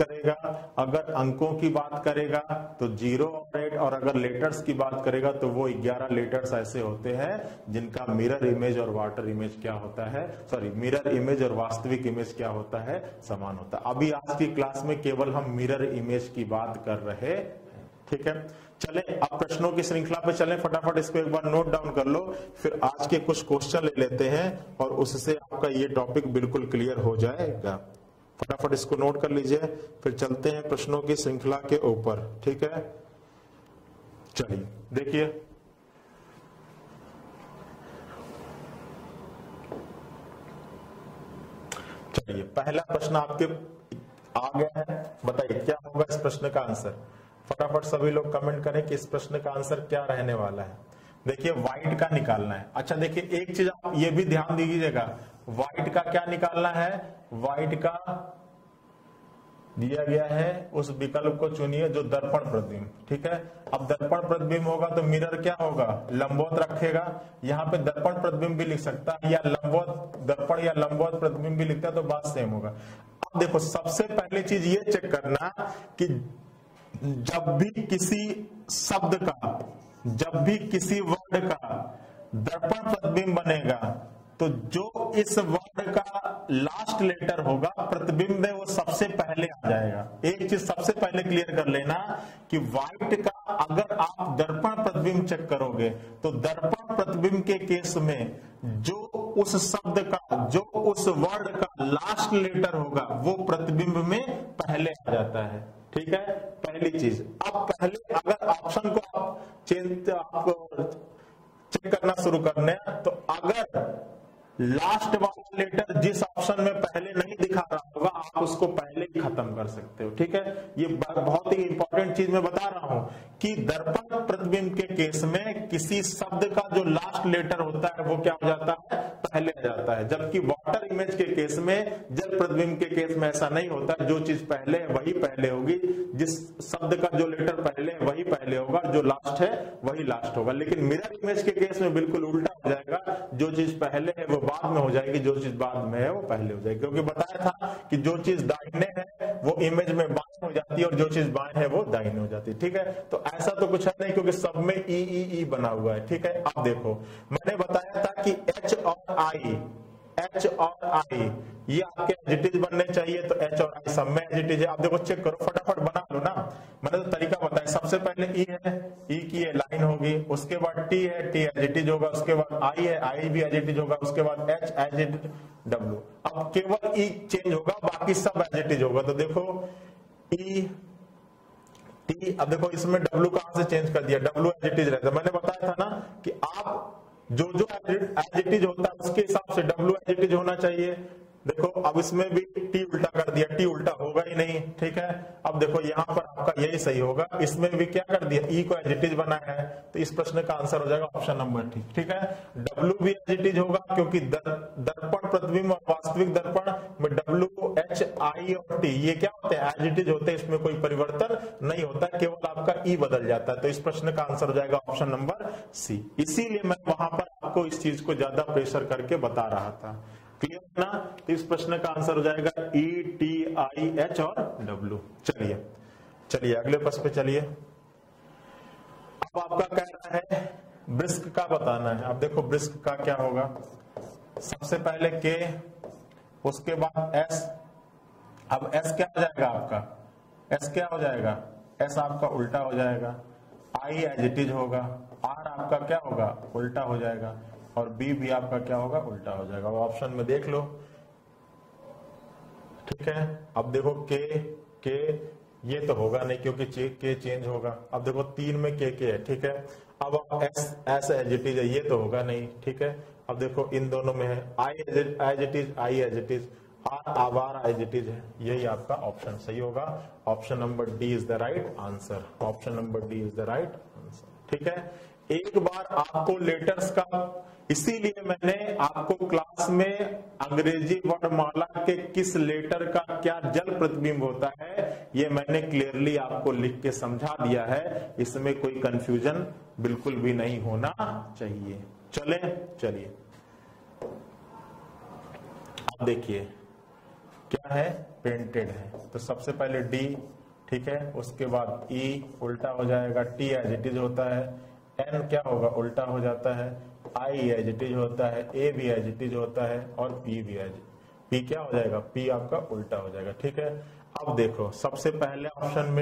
करेगा तो 0 और 8, और अगर लेटर्स की बात करेगा तो वो 11 लेटर्स ऐसे होते हैं जिनका मिरर इमेज और वाटर इमेज क्या होता है, मिरर इमेज और वास्तविक इमेज क्या होता है, समान होता है। अभी आज की क्लास में केवल हम मिरर इमेज की बात कर रहे हैं, ठीक है। चले अब प्रश्नों की श्रृंखला पे चलें, फटाफट इसको एक बार नोट डाउन कर लो, फिर आज के कुछ क्वेश्चन ले लेते हैं और उससे आपका ये टॉपिक बिल्कुल क्लियर हो जाएगा। फटाफट इसको नोट कर लीजिए, फिर चलते हैं प्रश्नों की श्रृंखला के ऊपर, ठीक है। चलिए देखिए, चलिए पहला प्रश्न आपके आ गया है, बताइए क्या होगा इस प्रश्न का आंसर। फटाफट सभी लोग कमेंट करें कि इस प्रश्न का आंसर क्या रहने वाला है। देखिए व्हाइट का निकालना है। अच्छा देखिए एक चीज आप ये भी ध्यान दीजिएगा, व्हाइट का क्या निकालना है, व्हाइट का दिया गया है, उस विकल्प को चुनिए जो दर्पण प्रतिबिंब, ठीक है। अब दर्पण प्रतिबिंब होगा तो मिरर क्या होगा, लंबवत रखेगा। यहाँ पे दर्पण प्रतिबिंब भी लिख सकता है, या लंबवत दर्पण या लंबवत प्रतिबिंब भी लिखता है, तो बात सेम होगा। अब देखो सबसे पहली चीज ये चेक करना कि जब भी किसी शब्द का, जब भी किसी वर्ड का दर्पण प्रतिबिंब बनेगा, तो जो इस वर्ड का लास्ट लेटर होगा प्रतिबिंब में वो सबसे पहले आ जाएगा। एक चीज सबसे पहले क्लियर कर लेना कि व्हाइट का अगर आप दर्पण प्रतिबिंब चेक करोगे तो दर्पण प्रतिबिंब के केस में जो उस शब्द का, जो उस वर्ड का लास्ट लेटर होगा वो प्रतिबिंब में पहले आ जाता है, ठीक है, पहली चीज। अब पहले अगर ऑप्शन को आप चेंज, आपको चेक करना शुरू करने। तो अगर लास्ट वाला लेटर जिस ऑप्शन में पहले नहीं दिखा रहा होगा आप उसको पहले ही खत्म कर सकते हो, ठीक है। ये बहुत ही इंपॉर्टेंट चीज मैं बता रहा हूं कि दर्पण प्रतिबिंब के केस में किसी शब्द का जो लास्ट लेटर होता है वो क्या हो जाता है, पहले आ जाता है। जबकि वाटर इमेज के केस में, जल प्रतिबिंब के केस में ऐसा नहीं होता, जो चीज पहले है वही पहले होगी, जिस शब्द का जो लेटर पहले है वही पहले होगा, जो लास्ट है वही लास्ट होगा। लेकिन मिरर इमेज के केस में बिल्कुल उल्टा हो जाएगा, जो चीज पहले है वो बाद में हो जाएगी, जो चीज बाद में है वो पहले हो जाएगी। क्योंकि बताया था कि जो चीज दाहिने है वो इमेज में बाएं हो जाती है और जो चीज बाएं है वो दाहिने हो जाती है, ठीक है। तो ऐसा तो कुछ है नहीं क्योंकि सब में ई बना हुआ है, ठीक है। अब देखो मैंने बताया था कि एच और आई ये आपके एडजेक्टिव बनने चाहिए, तो एच और आई सब में एडजेक्टिव है। आप देखो चेक करो, फटाफट बना लो ना। मैंने तो तरीका बताया, सबसे पहले ई है, ई की ये लाइन होगी, उसके बाद टी है, टी एडजेक्टिव होगा, उसके बाद आई है, आई भी एडजेक्टिव होगा, उसके बाद एच एडजेक्टिव, डब्ल्यू। अब केवल ई चेंज होगा, बाकी सब एडजेक्टिव होगा। तो देखो ई टी, अब देखो इसमें डब्ल्यू कहां से चेंज कर दिया, डब्ल्यू एडजेक्टिव रहता है। मैंने बताया था ना कि आप जो एडजेक्टिव होता है उसके हिसाब से डब्ल्यू एडजेक्टिव होना चाहिए। देखो अब इसमें भी टी उल्टा कर दिया, टी उल्टा होगा ही नहीं, ठीक है। अब देखो यहाँ पर आपका यही सही होगा, इसमें भी क्या कर दिया, ई को एडजेक्टिव बनाया है, तो इस प्रश्न का आंसर हो जाएगा ऑप्शन नंबर टी, ठीक है। डब्ल्यू भी एडजेक्टिव होगा क्योंकि दर्पण प्रतिबिंब और वास्तविक दर्पण में डब्ल्यू, एच, आई और टी ये क्या होते हैं, एडजेक्टिव होते हैं, इसमें कोई परिवर्तन नहीं होता, केवल आपका ई बदल जाता है। तो इस प्रश्न का आंसर हो जाएगा ऑप्शन नंबर सी। इसीलिए मैं वहां पर आपको इस चीज को ज्यादा प्रेशर करके बता रहा था, क्लियर ना। तो इस प्रश्न का आंसर हो जाएगा ई, टी, आई, एच और डब्ल्यू। चलिए अगले प्रश्न पे चलिए। अब आपका कह रहा है वृक्ष का बताना है। अब देखो वृक्ष का क्या होगा, सबसे पहले के, उसके बाद एस। अब एस क्या हो जाएगा आपका, एस क्या हो जाएगा, एस आपका उल्टा हो जाएगा, आई एडजेक्टिव होगा, आर आपका क्या होगा, उल्टा हो जाएगा, और बी भी आपका क्या होगा, उल्टा हो जाएगा। ऑप्शन में देख लो, ठीक है। अब देखो के ये तो होगा नहीं क्योंकि के चेंज होगा। अब देखो 3 में के है, ठीक है। अब एस एडजेक्टिव है, ये तो होगा नहीं, ठीक है। अब देखो इन दोनों में है आई एडजेक्टिव, आर आवार एडजेक्टिव है, यही आपका ऑप्शन सही होगा। Option number D is the right answer, option number D is the right answer, ठीक है। एक बार आपको लेटर्स का, इसीलिए मैंने आपको क्लास में अंग्रेजी वर्णमाला के किस लेटर का क्या जल प्रतिबिंब होता है ये मैंने क्लियरली आपको लिख के समझा दिया है, इसमें कोई कंफ्यूजन बिल्कुल भी नहीं होना चाहिए। चलिए अब देखिए क्या है, पेंटेड है, तो सबसे पहले डी, ठीक है, उसके बाद ई उल्टा हो जाएगा, टी एडजेक्टिव होता है, एन क्या होगा, उल्टा हो जाता है, आई एडजेक्टिव होता है, ए भी एडजेक्टिव होता है, और पी भी एडजेक्टिव, पी क्या हो जाएगा, पी आपका उल्टा हो जाएगा, ठीक है। अब देखो सबसे पहले ऑप्शन में,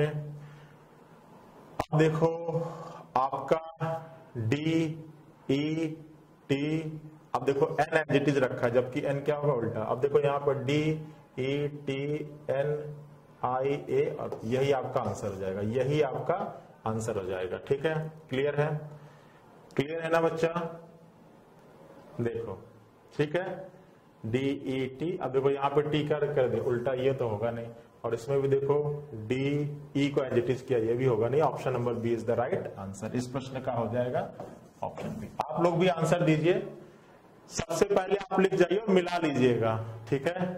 अब देखो आपका डी, ई, टी, अब देखो एन एडजेक्टिव रखा है जबकि एन क्या होगा, उल्टा। अब देखो यहाँ पर D, E, T, N, I, A, और यही आपका आंसर हो जाएगा, यही आपका आंसर हो जाएगा, ठीक है। क्लियर है ना बच्चा, देखो ठीक है, डी, ई, टी। अब देखो यहाँ पे टी कर दे उल्टा, ये तो होगा नहीं, और इसमें भी देखो डी, ई को एडजेक्टिव किया, ये भी होगा नहीं। Option number B is the right answer, इस प्रश्न का हो जाएगा ऑप्शन बी। आप लोग भी आंसर दीजिए, सबसे पहले आप लिख जाइए और मिला लीजिएगा, ठीक है।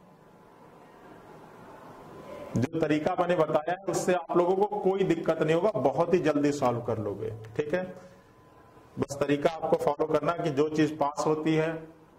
जो तरीका मैंने बताया है उससे आप लोगों को कोई दिक्कत नहीं होगा, बहुत ही जल्दी सॉल्व कर लोगे, ठीक है। बस तरीका आपको फॉलो करना कि जो चीज पास होती है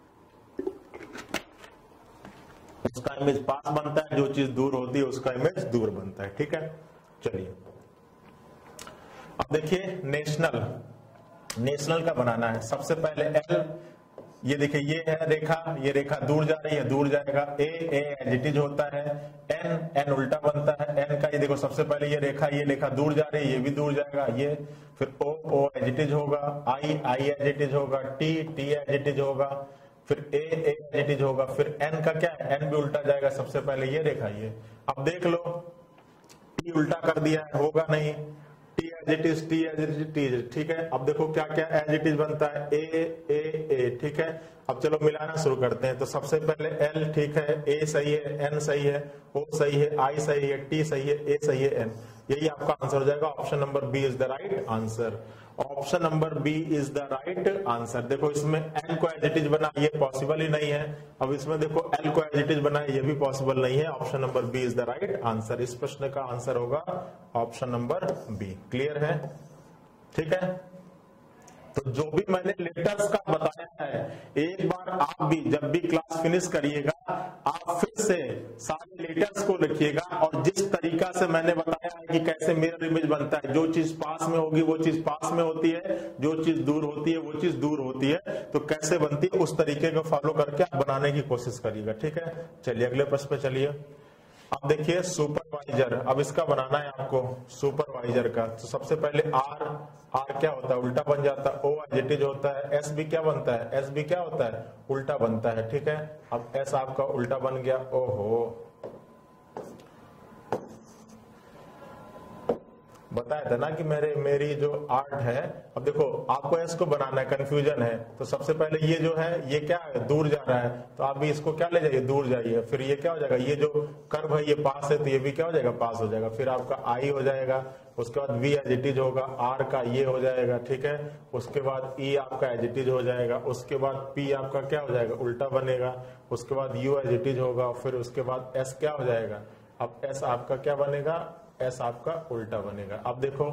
उसका इमेज पास बनता है, जो चीज दूर होती है उसका इमेज दूर बनता है, ठीक है। चलिए अब देखिए नेशनल का बनाना है। सबसे पहले एल, ये देखिए ये है रेखा, ये रेखा दूर जा रही है, दूर जाएगा, ए एडजेक्टिव होता है, एन उल्टा बनता है, एन का ये देखो सबसे पहले ये रेखा दूर जा रही है, ये भी दूर जाएगा, ये फिर ओ एडजेक्टिव होगा, आई एडजेक्टिव होगा, टी एडजेक्टिव होगा, फिर ए एडजेक्टिव होगा, फिर एन का क्या है, एन भी उल्टा जाएगा, सबसे पहले ये रेखा ये। अब देख लो टी उल्टा कर दिया है, होगा नहीं, T as it is, T as it is, ठीक है। अब देखो क्या क्या एज इट इज बनता है, ए, ठीक है। अब चलो मिलाना शुरू करते हैं। तो सबसे पहले एल, ठीक है, ए सही है, एन सही है, ओ सही है, आई सही है, टी सही है, ए सही है, एन। यही आपका आंसर हो जाएगा। Option number B is the right answer. Option number B is the right answer. देखो इसमें एन को एज इट इज बना, ये पॉसिबल ही नहीं है। अब इसमें देखो एल को एज इट इज बना, ये भी पॉसिबल नहीं है। Option number B is the right answer. इस प्रश्न का आंसर होगा ऑप्शन नंबर बी। क्लियर है? ठीक है। तो जो भी मैंने लेटर्स का बताया है, एक बार आप भी जब भी क्लास फिनिश करिएगा, आप फिर से सारे लेटर्स को लिखिएगा और जिस तरीका से मैंने बताया है कि कैसे मिरर इमेज बनता है, जो चीज पास में होगी वो चीज पास में होती है, जो चीज दूर होती है वो चीज दूर होती है, तो कैसे बनती है उस तरीके को फॉलो करके आप बनाने की कोशिश करिएगा। ठीक है, चलिए अगले प्रश्न पे चलिए। अब देखिए सुपरवाइजर, अब इसका बनाना है आपको सुपरवाइजर का। तो सबसे पहले आर क्या होता है, उल्टा बन जाता है। ओ एज इट इज होता है। एस भी क्या बनता है, एस भी क्या होता है, उल्टा बनता है। ठीक है, अब एस आपका उल्टा बन गया। ओहो, बताया था ना कि मेरी जो आर्ट है। अब देखो आपको इसको बनाना है, कंफ्यूजन है। तो सबसे पहले ये जो है ये क्या है, दूर जा रहा है, तो आप भी इसको क्या ले जाइए, दूर जाइए। फिर ये क्या हो जाएगा, ये जो कर्व है ये पास है, तो ये भी क्या हो जाएगा, पास हो जाएगा। फिर आपका आई हो जाएगा, उसके बाद वी एज इट इज होगा, आर का ये हो जाएगा। ठीक है, उसके बाद ई आपका एज इट इज हो जाएगा, उसके बाद पी आपका क्या हो जाएगा, उल्टा बनेगा, उसके बाद यू एज इट इज होगा, फिर उसके बाद एस क्या हो जाएगा। अब एस आपका क्या बनेगा, एस आपका उल्टा बनेगा। अब देखो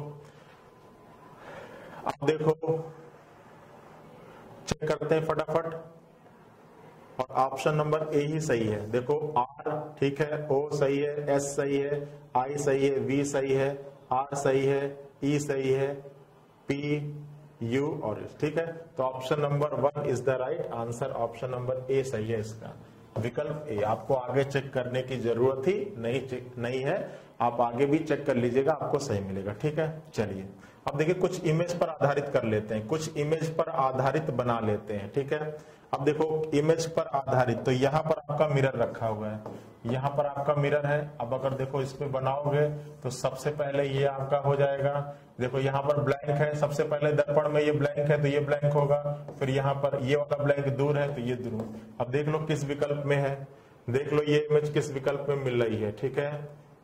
चेक करते हैं फटाफट, और ऑप्शन नंबर ए ही सही है। देखो आर ठीक है, ओ सही है, एस सही है, आई सही है, वी सही है, आर सही है, ई सही है, पी, यू और एस। ठीक है, तो option number 1 is the right answer. Option number A सही है इसका, विकल्प ए। आपको आगे चेक करने की जरूरत ही नहीं है, आप आगे भी चेक कर लीजिएगा, आपको सही मिलेगा। ठीक है, चलिए अब देखिए कुछ इमेज पर आधारित कर लेते हैं, कुछ इमेज पर आधारित बना लेते हैं। ठीक है, अब देखो इमेज पर आधारित, तो यहाँ पर आपका मिरर रखा हुआ है, यहाँ पर आपका मिरर है। अब अगर देखो इस पे बनाओगे तो सबसे पहले ये आपका हो जाएगा। देखो यहाँ पर ब्लैंक है, सबसे पहले दर्पण में ये ब्लैंक है तो ये ब्लैंक होगा, फिर यहाँ पर ये वाला ब्लैंक दूर है तो ये दूर। अब देख लो किस विकल्प में है, देख लो ये इमेज किस विकल्प में मिल रही है। ठीक है,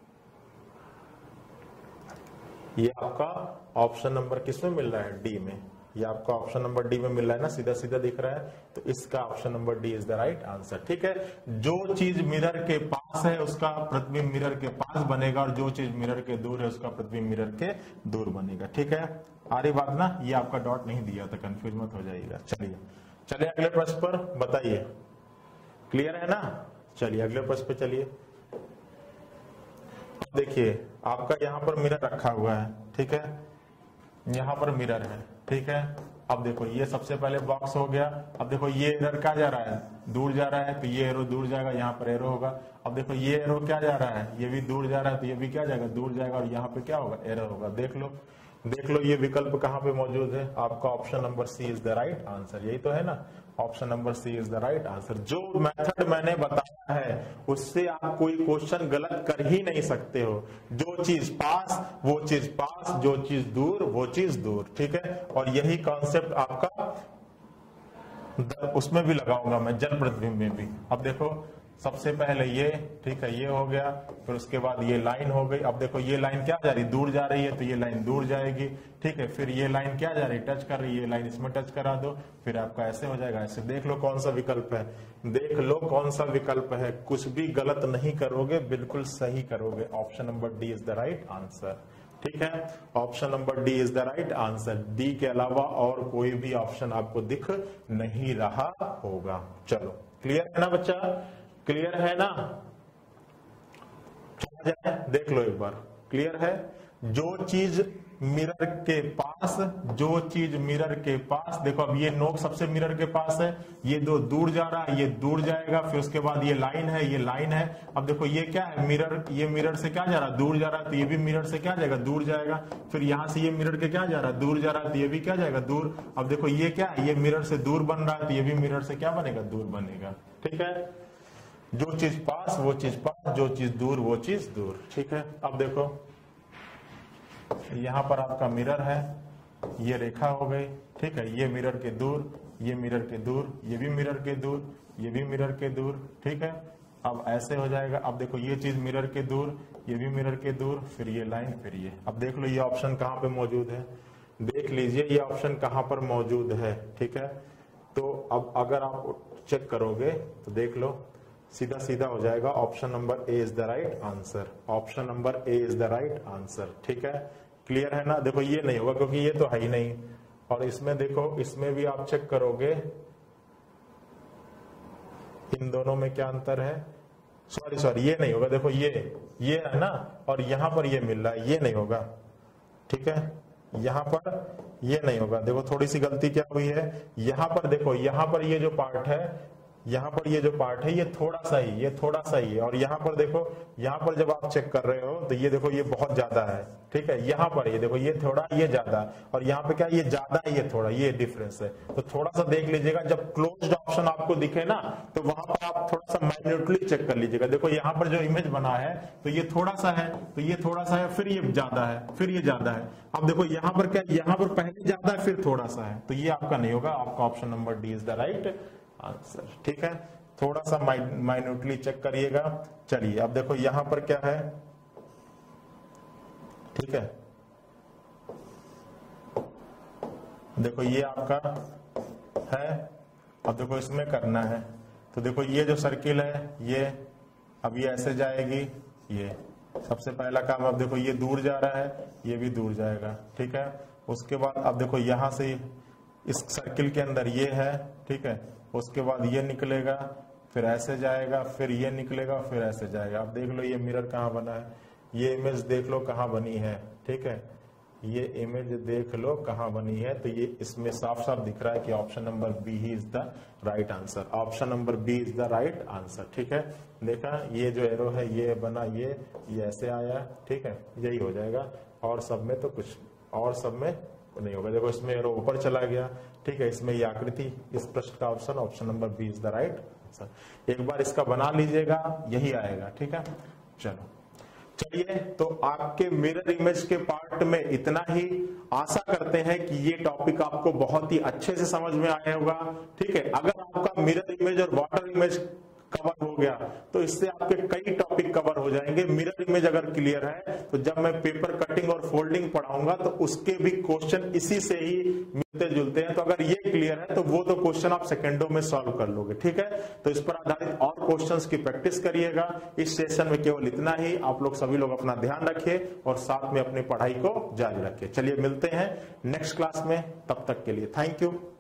ये आपका ऑप्शन नंबर किस में मिल रहा है, डी में। ये आपका ऑप्शन नंबर डी में मिल रहा है ना, सीधा सीधा दिख रहा है, तो इसका option number D is the right answer. ठीक है, जो चीज मिरर के पास है उसका प्रतिबिंब मिरर के पास बनेगा, और जो चीज मिरर के दूर है उसका प्रतिबिंब मिरर के दूर बनेगा। ठीक है, आ रही बात ना, ये आपका डॉट नहीं दिया था, कंफ्यूज मत हो जाइएगा। चलिए अगले प्रश्न पर बताइए, क्लियर है ना। चलिए अगले प्रश्न पे चलिए। देखिए आपका यहाँ पर मिरर रखा हुआ है, ठीक है, यहाँ पर मिरर है। ठीक है, अब देखो ये सबसे पहले बॉक्स हो गया। अब देखो ये एरर क्या जा रहा है, दूर जा रहा है, तो ये एरो दूर जाएगा, यहाँ पर एरो होगा। अब देखो ये एरो क्या जा रहा है, ये भी दूर जा रहा है, तो ये भी क्या जाएगा, दूर जाएगा, और यहाँ पे क्या होगा, एरर होगा। देख लो ये विकल्प कहाँ पे मौजूद है, आपका option number C is the right answer. यही तो है ना, option number C is the right answer. जो मेथड मैंने बताया है उससे आप कोई क्वेश्चन गलत कर ही नहीं सकते हो। जो चीज पास वो चीज पास, जो चीज दूर वो चीज दूर। ठीक है, और यही कॉन्सेप्ट आपका उसमें भी लगाऊंगा मैं, जल प्रतिबिंब में भी। अब देखो सबसे पहले ये, ठीक है, ये हो गया, फिर उसके बाद ये लाइन हो गई। अब देखो ये लाइन क्या जा रही, दूर जा रही है, तो ये लाइन दूर जाएगी। ठीक है, फिर ये लाइन क्या जा रही, टच कर रही है, ये लाइन इसमें टच करा दो, फिर आपका ऐसे हो जाएगा, ऐसे। देख लो कौन सा विकल्प है, देख लो कौन सा विकल्प है, कुछ भी गलत नहीं करोगे, बिल्कुल सही करोगे। Option number D is the right answer. ठीक है, option number D is the right answer. D के अलावा और कोई भी ऑप्शन आपको दिख नहीं रहा होगा। चलो क्लियर है ना बच्चा, क्लियर है ना। देख लो एक बार, क्लियर है। जो चीज मिरर के पास, जो चीज मिरर के पास, देखो अब ये नोक सबसे मिरर के पास है, ये दो दूर जा रहा है, ये दूर जाएगा, फिर उसके बाद ये लाइन है, ये लाइन है। अब देखो ये क्या है, मिरर, ये मिरर से क्या जा रहा है, दूर जा रहा है, तो ये भी मिरर से क्या जाएगा, दूर जाएगा। फिर यहां से ये मिरर के क्या जा रहा है, दूर जा रहा है, तो ये भी क्या जाएगा, दूर। अब देखो ये क्या है, ये मिरर से दूर बन रहा है, तो ये भी मिरर से क्या बनेगा, दूर बनेगा। ठीक है, जो चीज पास वो चीज पास, जो चीज दूर वो चीज दूर। ठीक है, अब देखो यहाँ पर आपका मिरर है, ये रेखा हो गई, ठीक है, ये मिरर के दूर, ये मिरर के दूर, ये भी मिरर के दूर, ये भी मिरर के दूर, ठीक है। अब ऐसे हो जाएगा। अब देखो ये चीज मिरर के दूर, ये भी मिरर के दूर, फिर ये लाइन, फिर ये। अब देख लो ये ऑप्शन कहाँ पे मौजूद है, देख लीजिए ये ऑप्शन कहाँ पर मौजूद है, ठीक है। तो अब अगर आप चेक करोगे तो देख लो सीधा सीधा हो जाएगा, option number A is the right answer, option number A is the right answer, ठीक है। क्लियर है ना। देखो ये नहीं होगा क्योंकि ये तो है ही नहीं, और इसमें देखो इसमें भी आप चेक करोगे इन दोनों में क्या अंतर है, सॉरी ये नहीं होगा, देखो ये है ना, और यहां पर ये मिल रहा है, ये नहीं होगा, ठीक है, यहां पर ये नहीं होगा। देखो थोड़ी सी गलती क्या हुई है, यहां पर देखो, यहां पर ये जो पार्ट है, यहां पर ये जो पार्ट है ये थोड़ा सा ही, ये थोड़ा सा ही है, और यहां पर देखो, यहां पर जब आप चेक कर रहे हो तो ये देखो ये बहुत ज्यादा है, ठीक है। यहां पर ये देखो ये थोड़ा, ये ज्यादा, और यहाँ पे क्या ये ज्यादा है, ये थोड़ा, ये डिफरेंस है। तो थोड़ा सा देख लीजिएगा, जब क्लोज्ड ऑप्शन आपको दिखे ना तो वहां पर आप थोड़ा सा माइन्यूटली चेक कर लीजिएगा। देखो यहाँ पर जो इमेज बना है तो ये थोड़ा सा है, तो ये थोड़ा सा है, फिर ये ज्यादा है, फिर ये ज्यादा है। अब देखो यहाँ पर क्या, यहाँ पर पहले ज्यादा है फिर थोड़ा सा है, तो ये आपका नहीं होगा, आपका option number D is the right answer, ठीक है। थोड़ा सा माइन्यूटली चेक करिएगा। चलिए अब देखो यहां पर क्या है, ठीक है, देखो ये आपका है, अब देखो इसमें करना है, तो देखो ये जो सर्किल है ये अब ये ऐसे जाएगी, ये सबसे पहला काम। अब देखो ये दूर जा रहा है, ये भी दूर जाएगा, ठीक है। उसके बाद अब देखो यहां से इस सर्किल के अंदर ये है, ठीक है, उसके बाद ये निकलेगा, फिर ऐसे जाएगा, फिर ये निकलेगा, फिर ऐसे जाएगा। अब देख लो ये मिरर कहाँ बना है, ये इमेज देख लो कहाँ बनी है, ठीक है, ये इमेज देख लो कहाँ बनी है। तो ये इसमें साफ साफ दिख रहा है कि ऑप्शन नंबर बी ही is the right answer, option number B is the right answer, ठीक है। देखा ये जो एरो है ये बना, ये ऐसे आया, ठीक है, यही हो जाएगा। और सब में तो कुछ, और सब में नहीं होगा। देखो इसमें एरो ऊपर चला गया, ठीक है, इसमें ये आकृति, इस प्रश्न का option number B is the right answer. एक बार इसका बना लीजिएगा, यही आएगा, ठीक है। चलिए तो आपके मिरर इमेज के पार्ट में इतना ही। आशा करते हैं कि ये टॉपिक आपको बहुत ही अच्छे से समझ में आया होगा, ठीक है। अगर आपका मिरर इमेज और वाटर इमेज कवर हो गया तो इससे आपके कई टॉपिक कवर हो जाएंगे। मिरर इमेज अगर क्लियर है तो जब मैं पेपर कटिंग और फोल्डिंग पढ़ाऊंगा तो उसके भी क्वेश्चन इसी से ही मिलते जुलते हैं। तो अगर ये क्लियर है तो वो तो क्वेश्चन आप सेकंडों में सॉल्व कर लोगे, ठीक है। तो इस पर आधारित और क्वेश्चंस की प्रैक्टिस करिएगा। इस सेशन में केवल इतना ही। आप लोग सभी लोग अपना ध्यान रखिए और साथ में अपनी पढ़ाई को जारी रखिए। चलिए मिलते हैं नेक्स्ट क्लास में, तब तक के लिए थैंक यू।